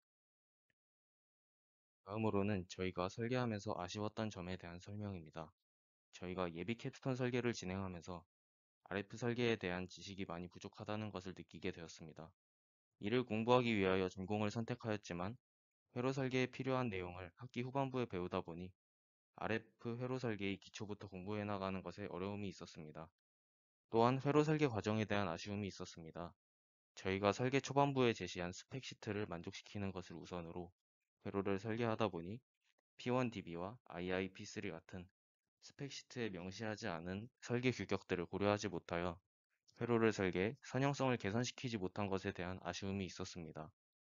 다음으로는 저희가 설계하면서 아쉬웠던 점에 대한 설명입니다. 저희가 예비 캡스톤 설계를 진행하면서 알에프 설계에 대한 지식이 많이 부족하다는 것을 느끼게 되었습니다. 이를 공부하기 위하여 전공을 선택하였지만 회로 설계에 필요한 내용을 학기 후반부에 배우다 보니 알에프 회로 설계의 기초부터 공부해 나가는 것에 어려움이 있었습니다. 또한 회로 설계 과정에 대한 아쉬움이 있었습니다. 저희가 설계 초반부에 제시한 스펙 시트를 만족시키는 것을 우선으로 회로를 설계하다 보니 피 원 디비와 아이아이피 쓰리 같은 스펙 시트에 명시하지 않은 설계 규격들을 고려하지 못하여 회로를 설계해 선형성을 개선시키지 못한 것에 대한 아쉬움이 있었습니다.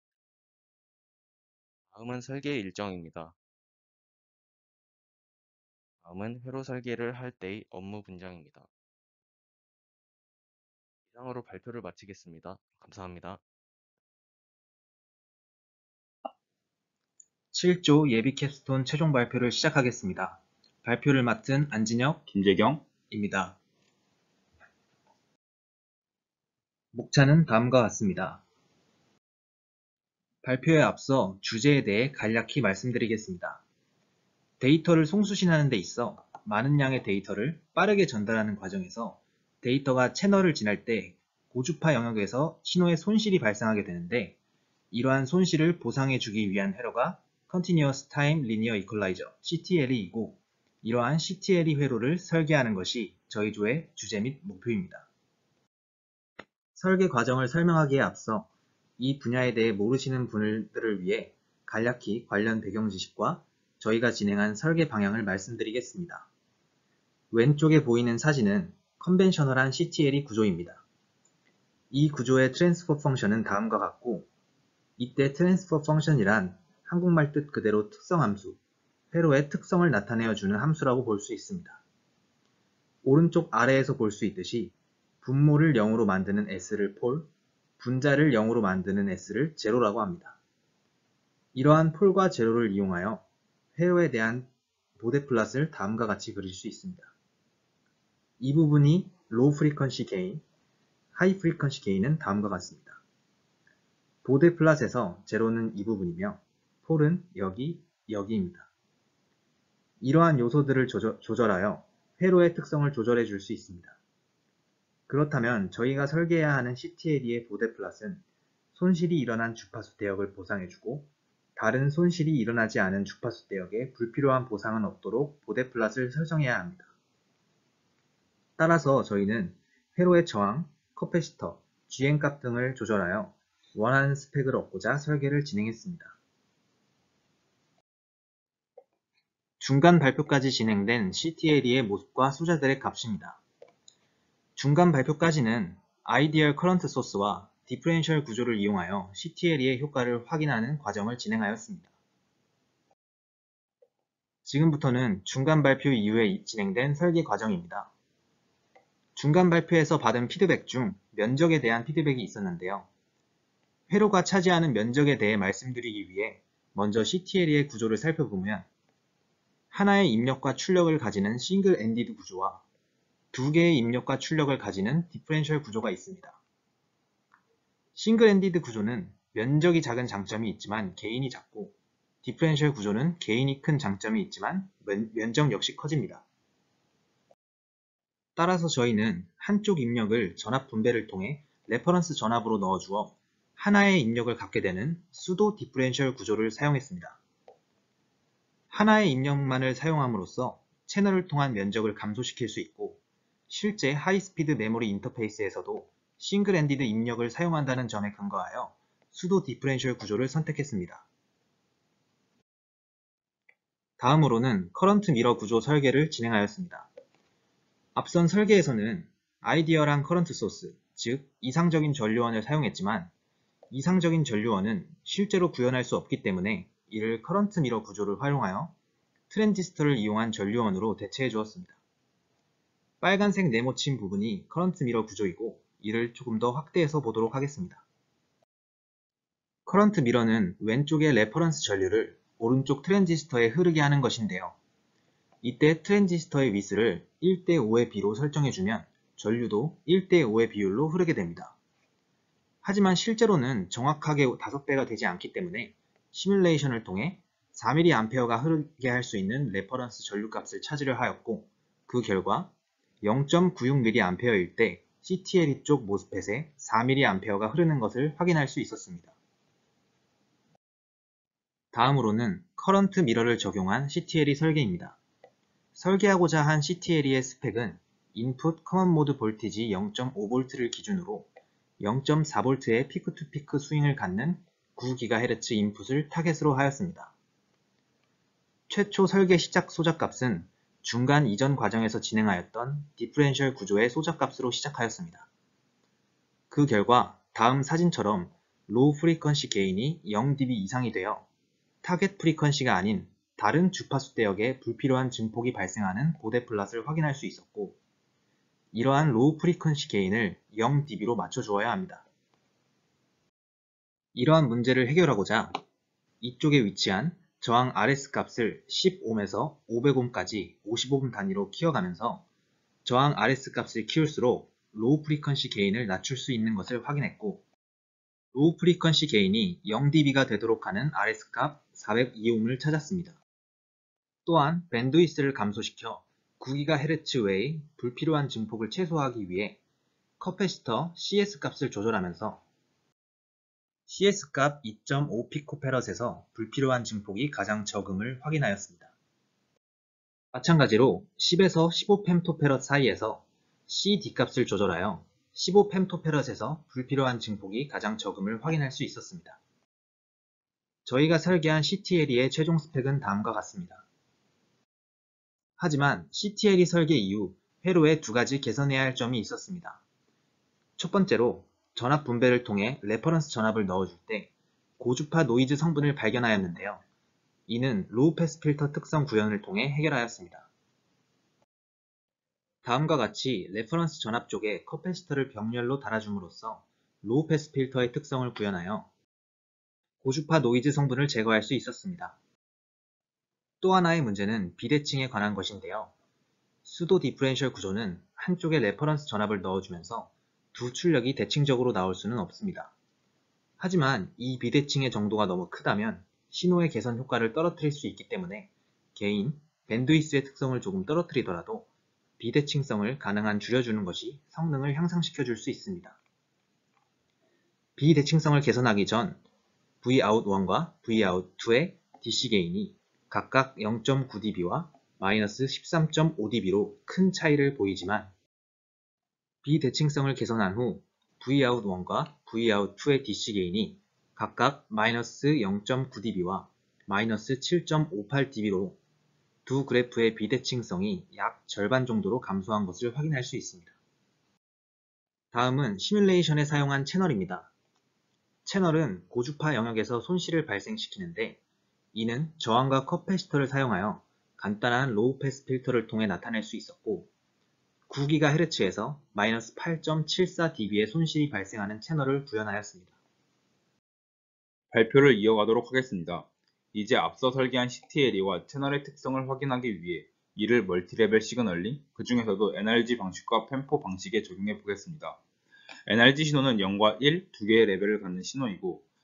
다음은 설계 일정입니다. 다음은 회로 설계를 할 때의 업무 분장입니다. 이상으로 발표를 마치겠습니다. 감사합니다. 칠 조 예비 캡스톤 최종 발표를 시작하겠습니다. 발표를 맡은 안진혁, 김재경입니다. 목차는 다음과 같습니다. 발표에 앞서 주제에 대해 간략히 말씀드리겠습니다. 데이터를 송수신하는 데 있어 많은 양의 데이터를 빠르게 전달하는 과정에서 데이터가 채널을 지날 때 고주파 영역에서 신호의 손실이 발생하게 되는데, 이러한 손실을 보상해주기 위한 회로가 Continuous Time Linear Equalizer 씨티엘이이고, 이러한 씨티엘이 회로를 설계하는 것이 저희 조의 주제 및 목표입니다. 설계 과정을 설명하기에 앞서 이 분야에 대해 모르시는 분들을 위해 간략히 관련 배경 지식과 저희가 진행한 설계 방향을 말씀드리겠습니다. 왼쪽에 보이는 사진은 컨벤셔널한 씨티엘이 구조입니다. 이 구조의 트랜스퍼 펑션은 다음과 같고, 이때 트랜스퍼 펑션이란 한국말 뜻 그대로 특성함수, 회로의 특성을 나타내어주는 함수라고 볼 수 있습니다. 오른쪽 아래에서 볼 수 있듯이 분모를 영으로 만드는 S를 폴, 분자를 영으로 만드는 S를 제로라고 합니다. 이러한 폴과 제로를 이용하여 회로에 대한 보데 플롯을 다음과 같이 그릴 수 있습니다. 이 부분이 로우 프리퀀시 게인, 하이 프리퀀시 게인은 다음과 같습니다. 보데 플롯에서 제로는 이 부분이며 폴은 여기, 여기입니다. 이러한 요소들을 조절, 조절하여 회로의 특성을 조절해 줄 수 있습니다. 그렇다면 저희가 설계해야 하는 씨티엘이의 보데 플롯은 손실이 일어난 주파수 대역을 보상해주고, 다른 손실이 일어나지 않은 주파수 대역에 불필요한 보상은 없도록 보데 플롯을 설정해야 합니다. 따라서 저희는 회로의 저항, 커패시터, 지엔값 등을 조절하여 원하는 스펙을 얻고자 설계를 진행했습니다. 중간 발표까지 진행된 씨티엘이의 모습과 소자들의 값입니다. 중간 발표까지는 아이디얼 커런트 소스와 디퍼런셜 구조를 이용하여 씨티엘이의 효과를 확인하는 과정을 진행하였습니다. 지금부터는 중간 발표 이후에 진행된 설계 과정입니다. 중간 발표에서 받은 피드백 중 면적에 대한 피드백이 있었는데요. 회로가 차지하는 면적에 대해 말씀드리기 위해 먼저 씨티엘이의 구조를 살펴보면, 하나의 입력과 출력을 가지는 싱글 엔디드 구조와 두 개의 입력과 출력을 가지는 디퍼런셜 구조가 있습니다. 싱글 엔디드 구조는 면적이 작은 장점이 있지만 개인이 작고, 디퍼런셜 구조는 개인이 큰 장점이 있지만 면, 면적 역시 커집니다. 따라서 저희는 한쪽 입력을 전압 분배를 통해 레퍼런스 전압으로 넣어주어 하나의 입력을 갖게 되는 수도 디퍼런셜 구조를 사용했습니다. 하나의 입력만을 사용함으로써 채널을 통한 면적을 감소시킬 수 있고, 실제 하이스피드 메모리 인터페이스에서도 싱글 엔디드 입력을 사용한다는 점에 근거하여 수도 디퍼런셜 구조를 선택했습니다. 다음으로는 커런트 미러 구조 설계를 진행하였습니다. 앞선 설계에서는 아이디어랑 커런트 소스, 즉 이상적인 전류원을 사용했지만 이상적인 전류원은 실제로 구현할 수 없기 때문에 이를 커런트 미러 구조를 활용하여 트랜지스터를 이용한 전류원으로 대체해 주었습니다. 빨간색 네모친 부분이 커런트 미러 구조이고 이를 조금 더 확대해서 보도록 하겠습니다. 커런트 미러는 왼쪽의 레퍼런스 전류를 오른쪽 트랜지스터에 흐르게 하는 것인데요. 이때 트랜지스터의 위스를 일 대 오의 비로 설정해주면 전류도 일 대 오의 비율로 흐르게 됩니다. 하지만 실제로는 정확하게 다섯 배가 되지 않기 때문에 시뮬레이션을 통해 사 밀리앰페어가 흐르게 할 수 있는 레퍼런스 전류값을 찾으려 하였고, 그 결과 영 점 구육 밀리앰페어일 때 씨티엘이 쪽 모스펫에 사 밀리앰페어가 흐르는 것을 확인할 수 있었습니다. 다음으로는 커런트 미러를 적용한 씨티엘이 설계입니다. 설계하고자 한 씨티엘의 스펙은 인풋 커먼 모드 볼티지 영 점 오 볼트를 기준으로 영 점 사 볼트의 피크 투 피크 스윙을 갖는 구 기가헤르츠 인풋을 타겟으로 하였습니다. 최초 설계 시작 소자값은 중간 이전 과정에서 진행하였던 디퍼런셜 구조의 소자값으로 시작하였습니다. 그 결과 다음 사진처럼 로우 프리퀀시 게인이 영 디비 이상이 되어 타겟 프리퀀시가 아닌 다른 주파수 대역에 불필요한 증폭이 발생하는 보대 플랫을 확인할 수 있었고, 이러한 로우 프리퀀시 게인을 영 디비로 맞춰주어야 합니다. 이러한 문제를 해결하고자 이쪽에 위치한 저항 알에스 값을 십 옴에서 오백 옴까지 오십오 옴 단위로 키워가면서 저항 알에스 값을 키울수록 로우 프리퀀시 게인을 낮출 수 있는 것을 확인했고, 로우 프리퀀시 게인이 영 디비가 되도록 하는 알에스 값 사백이 옴을 찾았습니다. 또한 밴드위스를 감소시켜 구 기가헤르츠 외의 불필요한 증폭을 최소화하기 위해 커패시터 씨에스 값을 조절하면서 씨에스 값 이 점 오 피코페럿에서 불필요한 증폭이 가장 적음을 확인하였습니다. 마찬가지로 십에서 십오 펜토페럿 사이에서 씨디 값을 조절하여 십오 펜토페럿에서 불필요한 증폭이 가장 적음을 확인할 수 있었습니다. 저희가 설계한 씨티엘의 최종 스펙은 다음과 같습니다. 하지만 씨티엘이 설계 이후 회로에 두 가지 개선해야 할 점이 있었습니다. 첫 번째로 전압 분배를 통해 레퍼런스 전압을 넣어줄 때 고주파 노이즈 성분을 발견하였는데요. 이는 로우 패스 필터 특성 구현을 통해 해결하였습니다. 다음과 같이 레퍼런스 전압 쪽에 커패시터를 병렬로 달아줌으로써 로우 패스 필터의 특성을 구현하여 고주파 노이즈 성분을 제거할 수 있었습니다. 또 하나의 문제는 비대칭에 관한 것인데요. 수도 디퍼런셜 구조는 한쪽에 레퍼런스 전압을 넣어주면서 두 출력이 대칭적으로 나올 수는 없습니다. 하지만 이 비대칭의 정도가 너무 크다면 신호의 개선 효과를 떨어뜨릴 수 있기 때문에 게인, 밴드위스의 특성을 조금 떨어뜨리더라도 비대칭성을 가능한 줄여주는 것이 성능을 향상시켜 줄 수 있습니다. 비대칭성을 개선하기 전 브이아웃 일과 브이아웃 이의 디씨 게인이 각각 영 점 구 디비와 마이너스 십삼 점 오 디비로 큰 차이를 보이지만 비대칭성을 개선한 후 브이아웃 일과 브이아웃 이의 디씨 게인이 각각 마이너스 영 점 구 디비와 마이너스 칠 점 오팔 디비로 두 그래프의 비대칭성이 약 절반 정도로 감소한 것을 확인할 수 있습니다. 다음은 시뮬레이션에 사용한 채널입니다. 채널은 고주파 영역에서 손실을 발생시키는데 이는 저항과 커패시터를 사용하여 간단한 로우 패스 필터를 통해 나타낼 수 있었고 구 기가헤르츠에서 마이너스 팔 점 칠사 디비의 손실이 발생하는 채널을 구현하였습니다. 발표를 이어가도록 하겠습니다. 이제 앞서 설계한 씨티엘이와 채널의 특성을 확인하기 위해 이를 멀티레벨 시그널링, 그 중에서도 엔알지 방식과 펜포 방식에 적용해 보겠습니다. 엔알지 신호는 영과 일 두 개의 레벨을 갖는 신호이고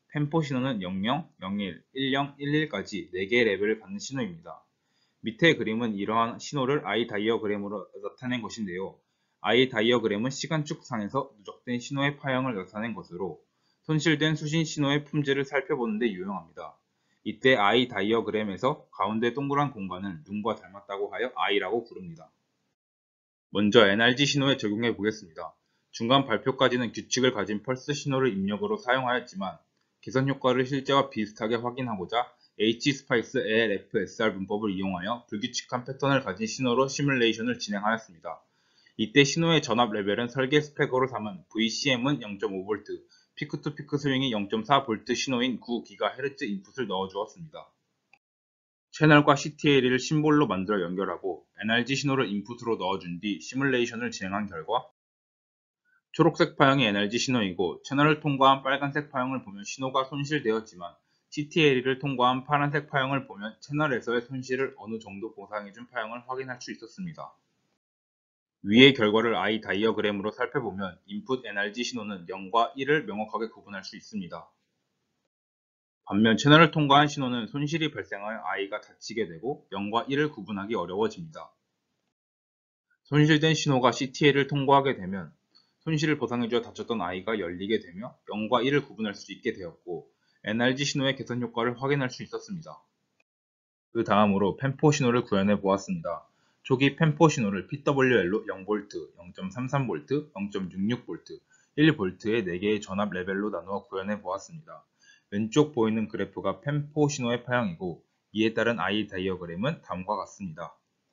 펜포 신호는 영영, 영일, 일영, 일일까지 네 개의 레벨을 갖는 신호입니다. 밑의 그림은 이러한 신호를 아이 다이어그램으로 나타낸 것인데요. 아이 다이어그램은 시간축 상에서 누적된 신호의 파형을 나타낸 것으로 손실된 수신 신호의 품질을 살펴보는 데 유용합니다. 이때 아이 다이어그램에서 가운데 동그란 공간을 눈과 닮았다고 하여 I라고 부릅니다. 먼저 엔알지 신호에 적용해 보겠습니다. 중간 발표까지는 규칙을 가진 펄스 신호를 입력으로 사용하였지만 개선 효과를 실제와 비슷하게 확인하고자 H스파이스 엘에프에스알 문법을 이용하여 불규칙한 패턴을 가진 신호로 시뮬레이션을 진행하였습니다. 이때 신호의 전압 레벨은 설계 스펙으로 삼은 브이씨엠은 영 점 오 볼트, 피크투피크 스윙이 영 점 사 볼트 신호인 구 기가헤르츠 인풋을 넣어주었습니다. 채널과 씨티엘이를 심볼로 만들어 연결하고 엔알지 신호를 인풋으로 넣어준 뒤 시뮬레이션을 진행한 결과 초록색 파형이 엔알지 신호이고 채널을 통과한 빨간색 파형을 보면 신호가 손실되었지만 씨티엘이를 통과한 파란색 파형을 보면 채널에서의 손실을 어느 정도 보상해준 파형을 확인할 수 있었습니다. 위의 결과를 아이 다이어그램으로 살펴보면 인풋 엔알지 신호는 영과 일을 명확하게 구분할 수 있습니다. 반면 채널을 통과한 신호는 손실이 발생하여 I가 닫히게 되고 영과 일을 구분하기 어려워집니다. 손실된 신호가 씨티엘을 통과하게 되면 손실을 보상해주어 닫혔던 I가 열리게 되며 영과 일을 구분할 수 있게 되었고 엔알지 신호의 개선 효과를 확인할 수 있었습니다. 그 다음으로 펜포 신호를 구현해 보았습니다. 초기 펜포 신호를 피더블유엘로 영 볼트, 영 점 삼삼 볼트, 영 점 육육 볼트, 일 볼트의 네 개의 전압 레벨로 나누어 구현해 보았습니다. 왼쪽 보이는 그래프가 펜포 신호의 파형이고 이에 따른 아이 다이어그램은 다음과 같습니다.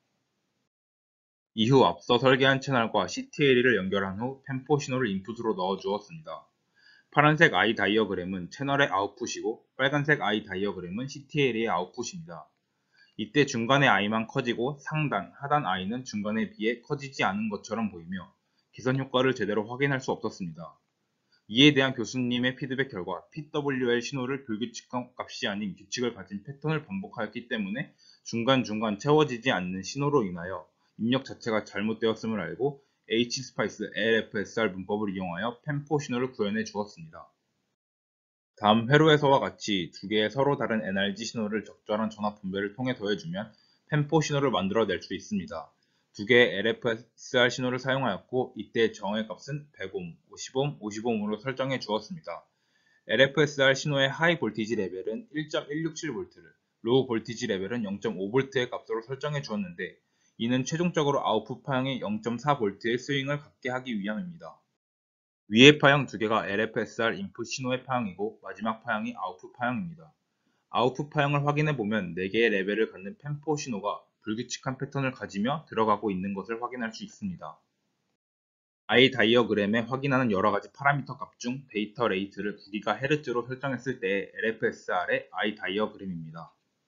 이후 앞서 설계한 채널과 씨티엘이를 연결한 후 펜포 신호를 인풋으로 넣어 주었습니다. 파란색 아이 다이어그램은 채널의 아웃풋이고 빨간색 아이 다이어그램은 씨티엘의 아웃풋입니다. 이때 중간의 I만 커지고 상단, 하단 I는 중간에 비해 커지지 않은 것처럼 보이며 개선 효과를 제대로 확인할 수 없었습니다. 이에 대한 교수님의 피드백 결과 피더블유엘 신호를 불규칙한 값이 아닌 규칙을 가진 패턴을 반복하였기 때문에 중간중간 채워지지 않는 신호로 인하여 입력 자체가 잘못되었음을 알고 H스파이스 엘에프에스알 문법을 이용하여 펜포 신호를 구현해 주었습니다. 다음 회로에서와 같이 두 개의 서로 다른 엔알지 신호를 적절한 전압 분배를 통해 더해주면 펜포 신호를 만들어낼 수 있습니다. 두 개의 엘에프에스알 신호를 사용하였고 이때 정의 값은 백 옴, 오십 옴, 오십 옴으로 설정해 주었습니다. 엘에프에스알 신호의 하이 볼티지 레벨은 일 점 일육칠 볼트를, 로우 볼티지 레벨은 영 점 오 볼트의 값으로 설정해 주었는데 이는 최종적으로 아웃풋 파형이 영 점 사 볼트의 스윙을 갖게 하기 위함입니다. 위의 파형 두 개가 엘에프에스알 인풋 신호의 파형이고 마지막 파형이 아웃풋 파형입니다. 아웃풋 파형을 확인해보면 네 개의 레벨을 갖는 펜포 신호가 불규칙한 패턴을 가지며 들어가고 있는 것을 확인할 수 있습니다. 아이 다이어그램에 확인하는 여러가지 파라미터 값 중 데이터 레이트를 구 기가헤르츠로 설정했을 때의 엘에프에스알의 아이 다이어그램입니다.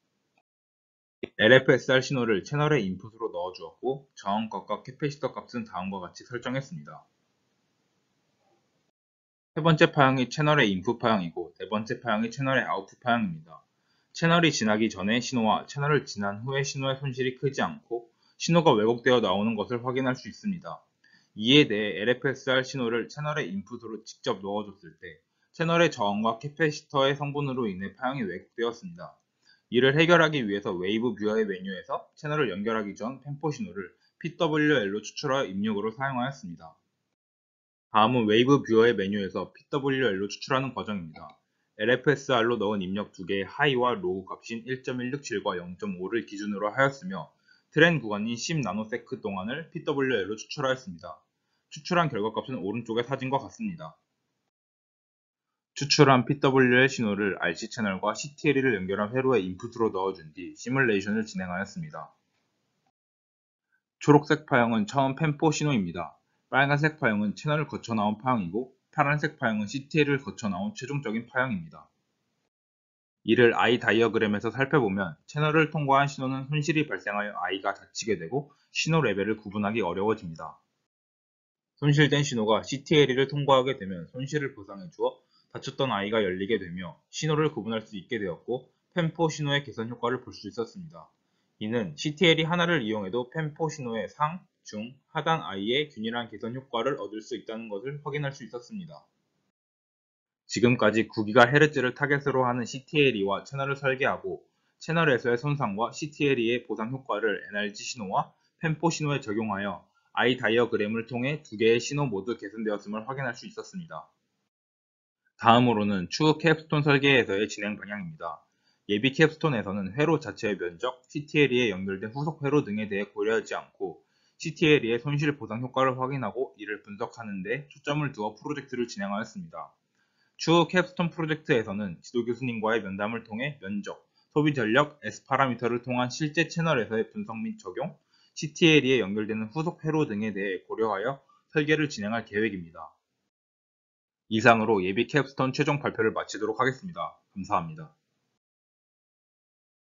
엘에프에스알 신호를 채널의 인풋으로 넣어주었고 저항값과 캐패시터 값은 다음과 같이 설정했습니다. 세 번째 파형이 채널의 인풋 파형이고 네 번째 파형이 채널의 아웃풋 파형입니다. 채널이 지나기 전의 신호와 채널을 지난 후의 신호의 손실이 크지 않고 신호가 왜곡되어 나오는 것을 확인할 수 있습니다. 이에 대해 엘에프에스알 신호를 채널의 인풋으로 직접 넣어줬을 때 채널의 저항과 캐패시터의 성분으로 인해 파형이 왜곡되었습니다. 이를 해결하기 위해서 웨이브 뷰어의 메뉴에서 채널을 연결하기 전 펜포 신호를 피더블유엘로 추출하여 입력으로 사용하였습니다. 다음은 웨이브 뷰어의 메뉴에서 피더블유엘로 추출하는 과정입니다. 엘에프에스알로 넣은 입력 두 개의 하이와 로우 값인 일 점 일육칠과 영 점 오를 기준으로 하였으며 트렌 구간인 십 나노세크 동안을 피더블유엘로 추출하였습니다. 추출한 결과값은 오른쪽의 사진과 같습니다. 추출한 피더블유엘 신호를 알씨 채널과 씨티엘이를 연결한 회로에 인풋으로 넣어준 뒤 시뮬레이션을 진행하였습니다. 초록색 파형은 처음 펜포 신호입니다. 빨간색 파형은 채널을 거쳐 나온 파형이고 파란색 파형은 씨티엘을 거쳐 나온 최종적인 파형입니다. 이를 아이 다이어그램에서 살펴보면 채널을 통과한 신호는 손실이 발생하여 I가 닫히게 되고 신호 레벨을 구분하기 어려워집니다. 손실된 신호가 씨티엘을 통과하게 되면 손실을 보상해 주어 닫혔던 I가 열리게 되며 신호를 구분할 수 있게 되었고 펜포 신호의 개선 효과를 볼 수 있었습니다. 이는 씨티엘이 하나를 이용해도 펜포 신호의 상, 중, 하단 I의 균일한 개선 효과를 얻을 수 있다는 것을 확인할 수 있었습니다. 지금까지 구 기가헤르츠를 타겟으로 하는 씨티엘이와 채널을 설계하고 채널에서의 손상과 씨티엘이의 보상 효과를 엔알지 신호와 펜포 신호에 적용하여 아이 다이어그램을 통해 두 개의 신호 모두 개선되었음을 확인할 수 있었습니다. 다음으로는 추후 캡스톤 설계에서의 진행 방향입니다. 예비 캡스톤에서는 회로 자체의 면적, 씨티엘이에 연결된 후속 회로 등에 대해 고려하지 않고 씨티엘이의 손실 보상 효과를 확인하고 이를 분석하는 데 초점을 두어 프로젝트를 진행하였습니다. 추후 캡스톤 프로젝트에서는 지도 교수님과의 면담을 통해 면적, 소비 전력, S 파라미터를 통한 실제 채널에서의 분석 및 적용, 씨티엘이에 연결되는 후속 회로 등에 대해 고려하여 설계를 진행할 계획입니다. 이상으로 예비 캡스톤 최종 발표를 마치도록 하겠습니다. 감사합니다.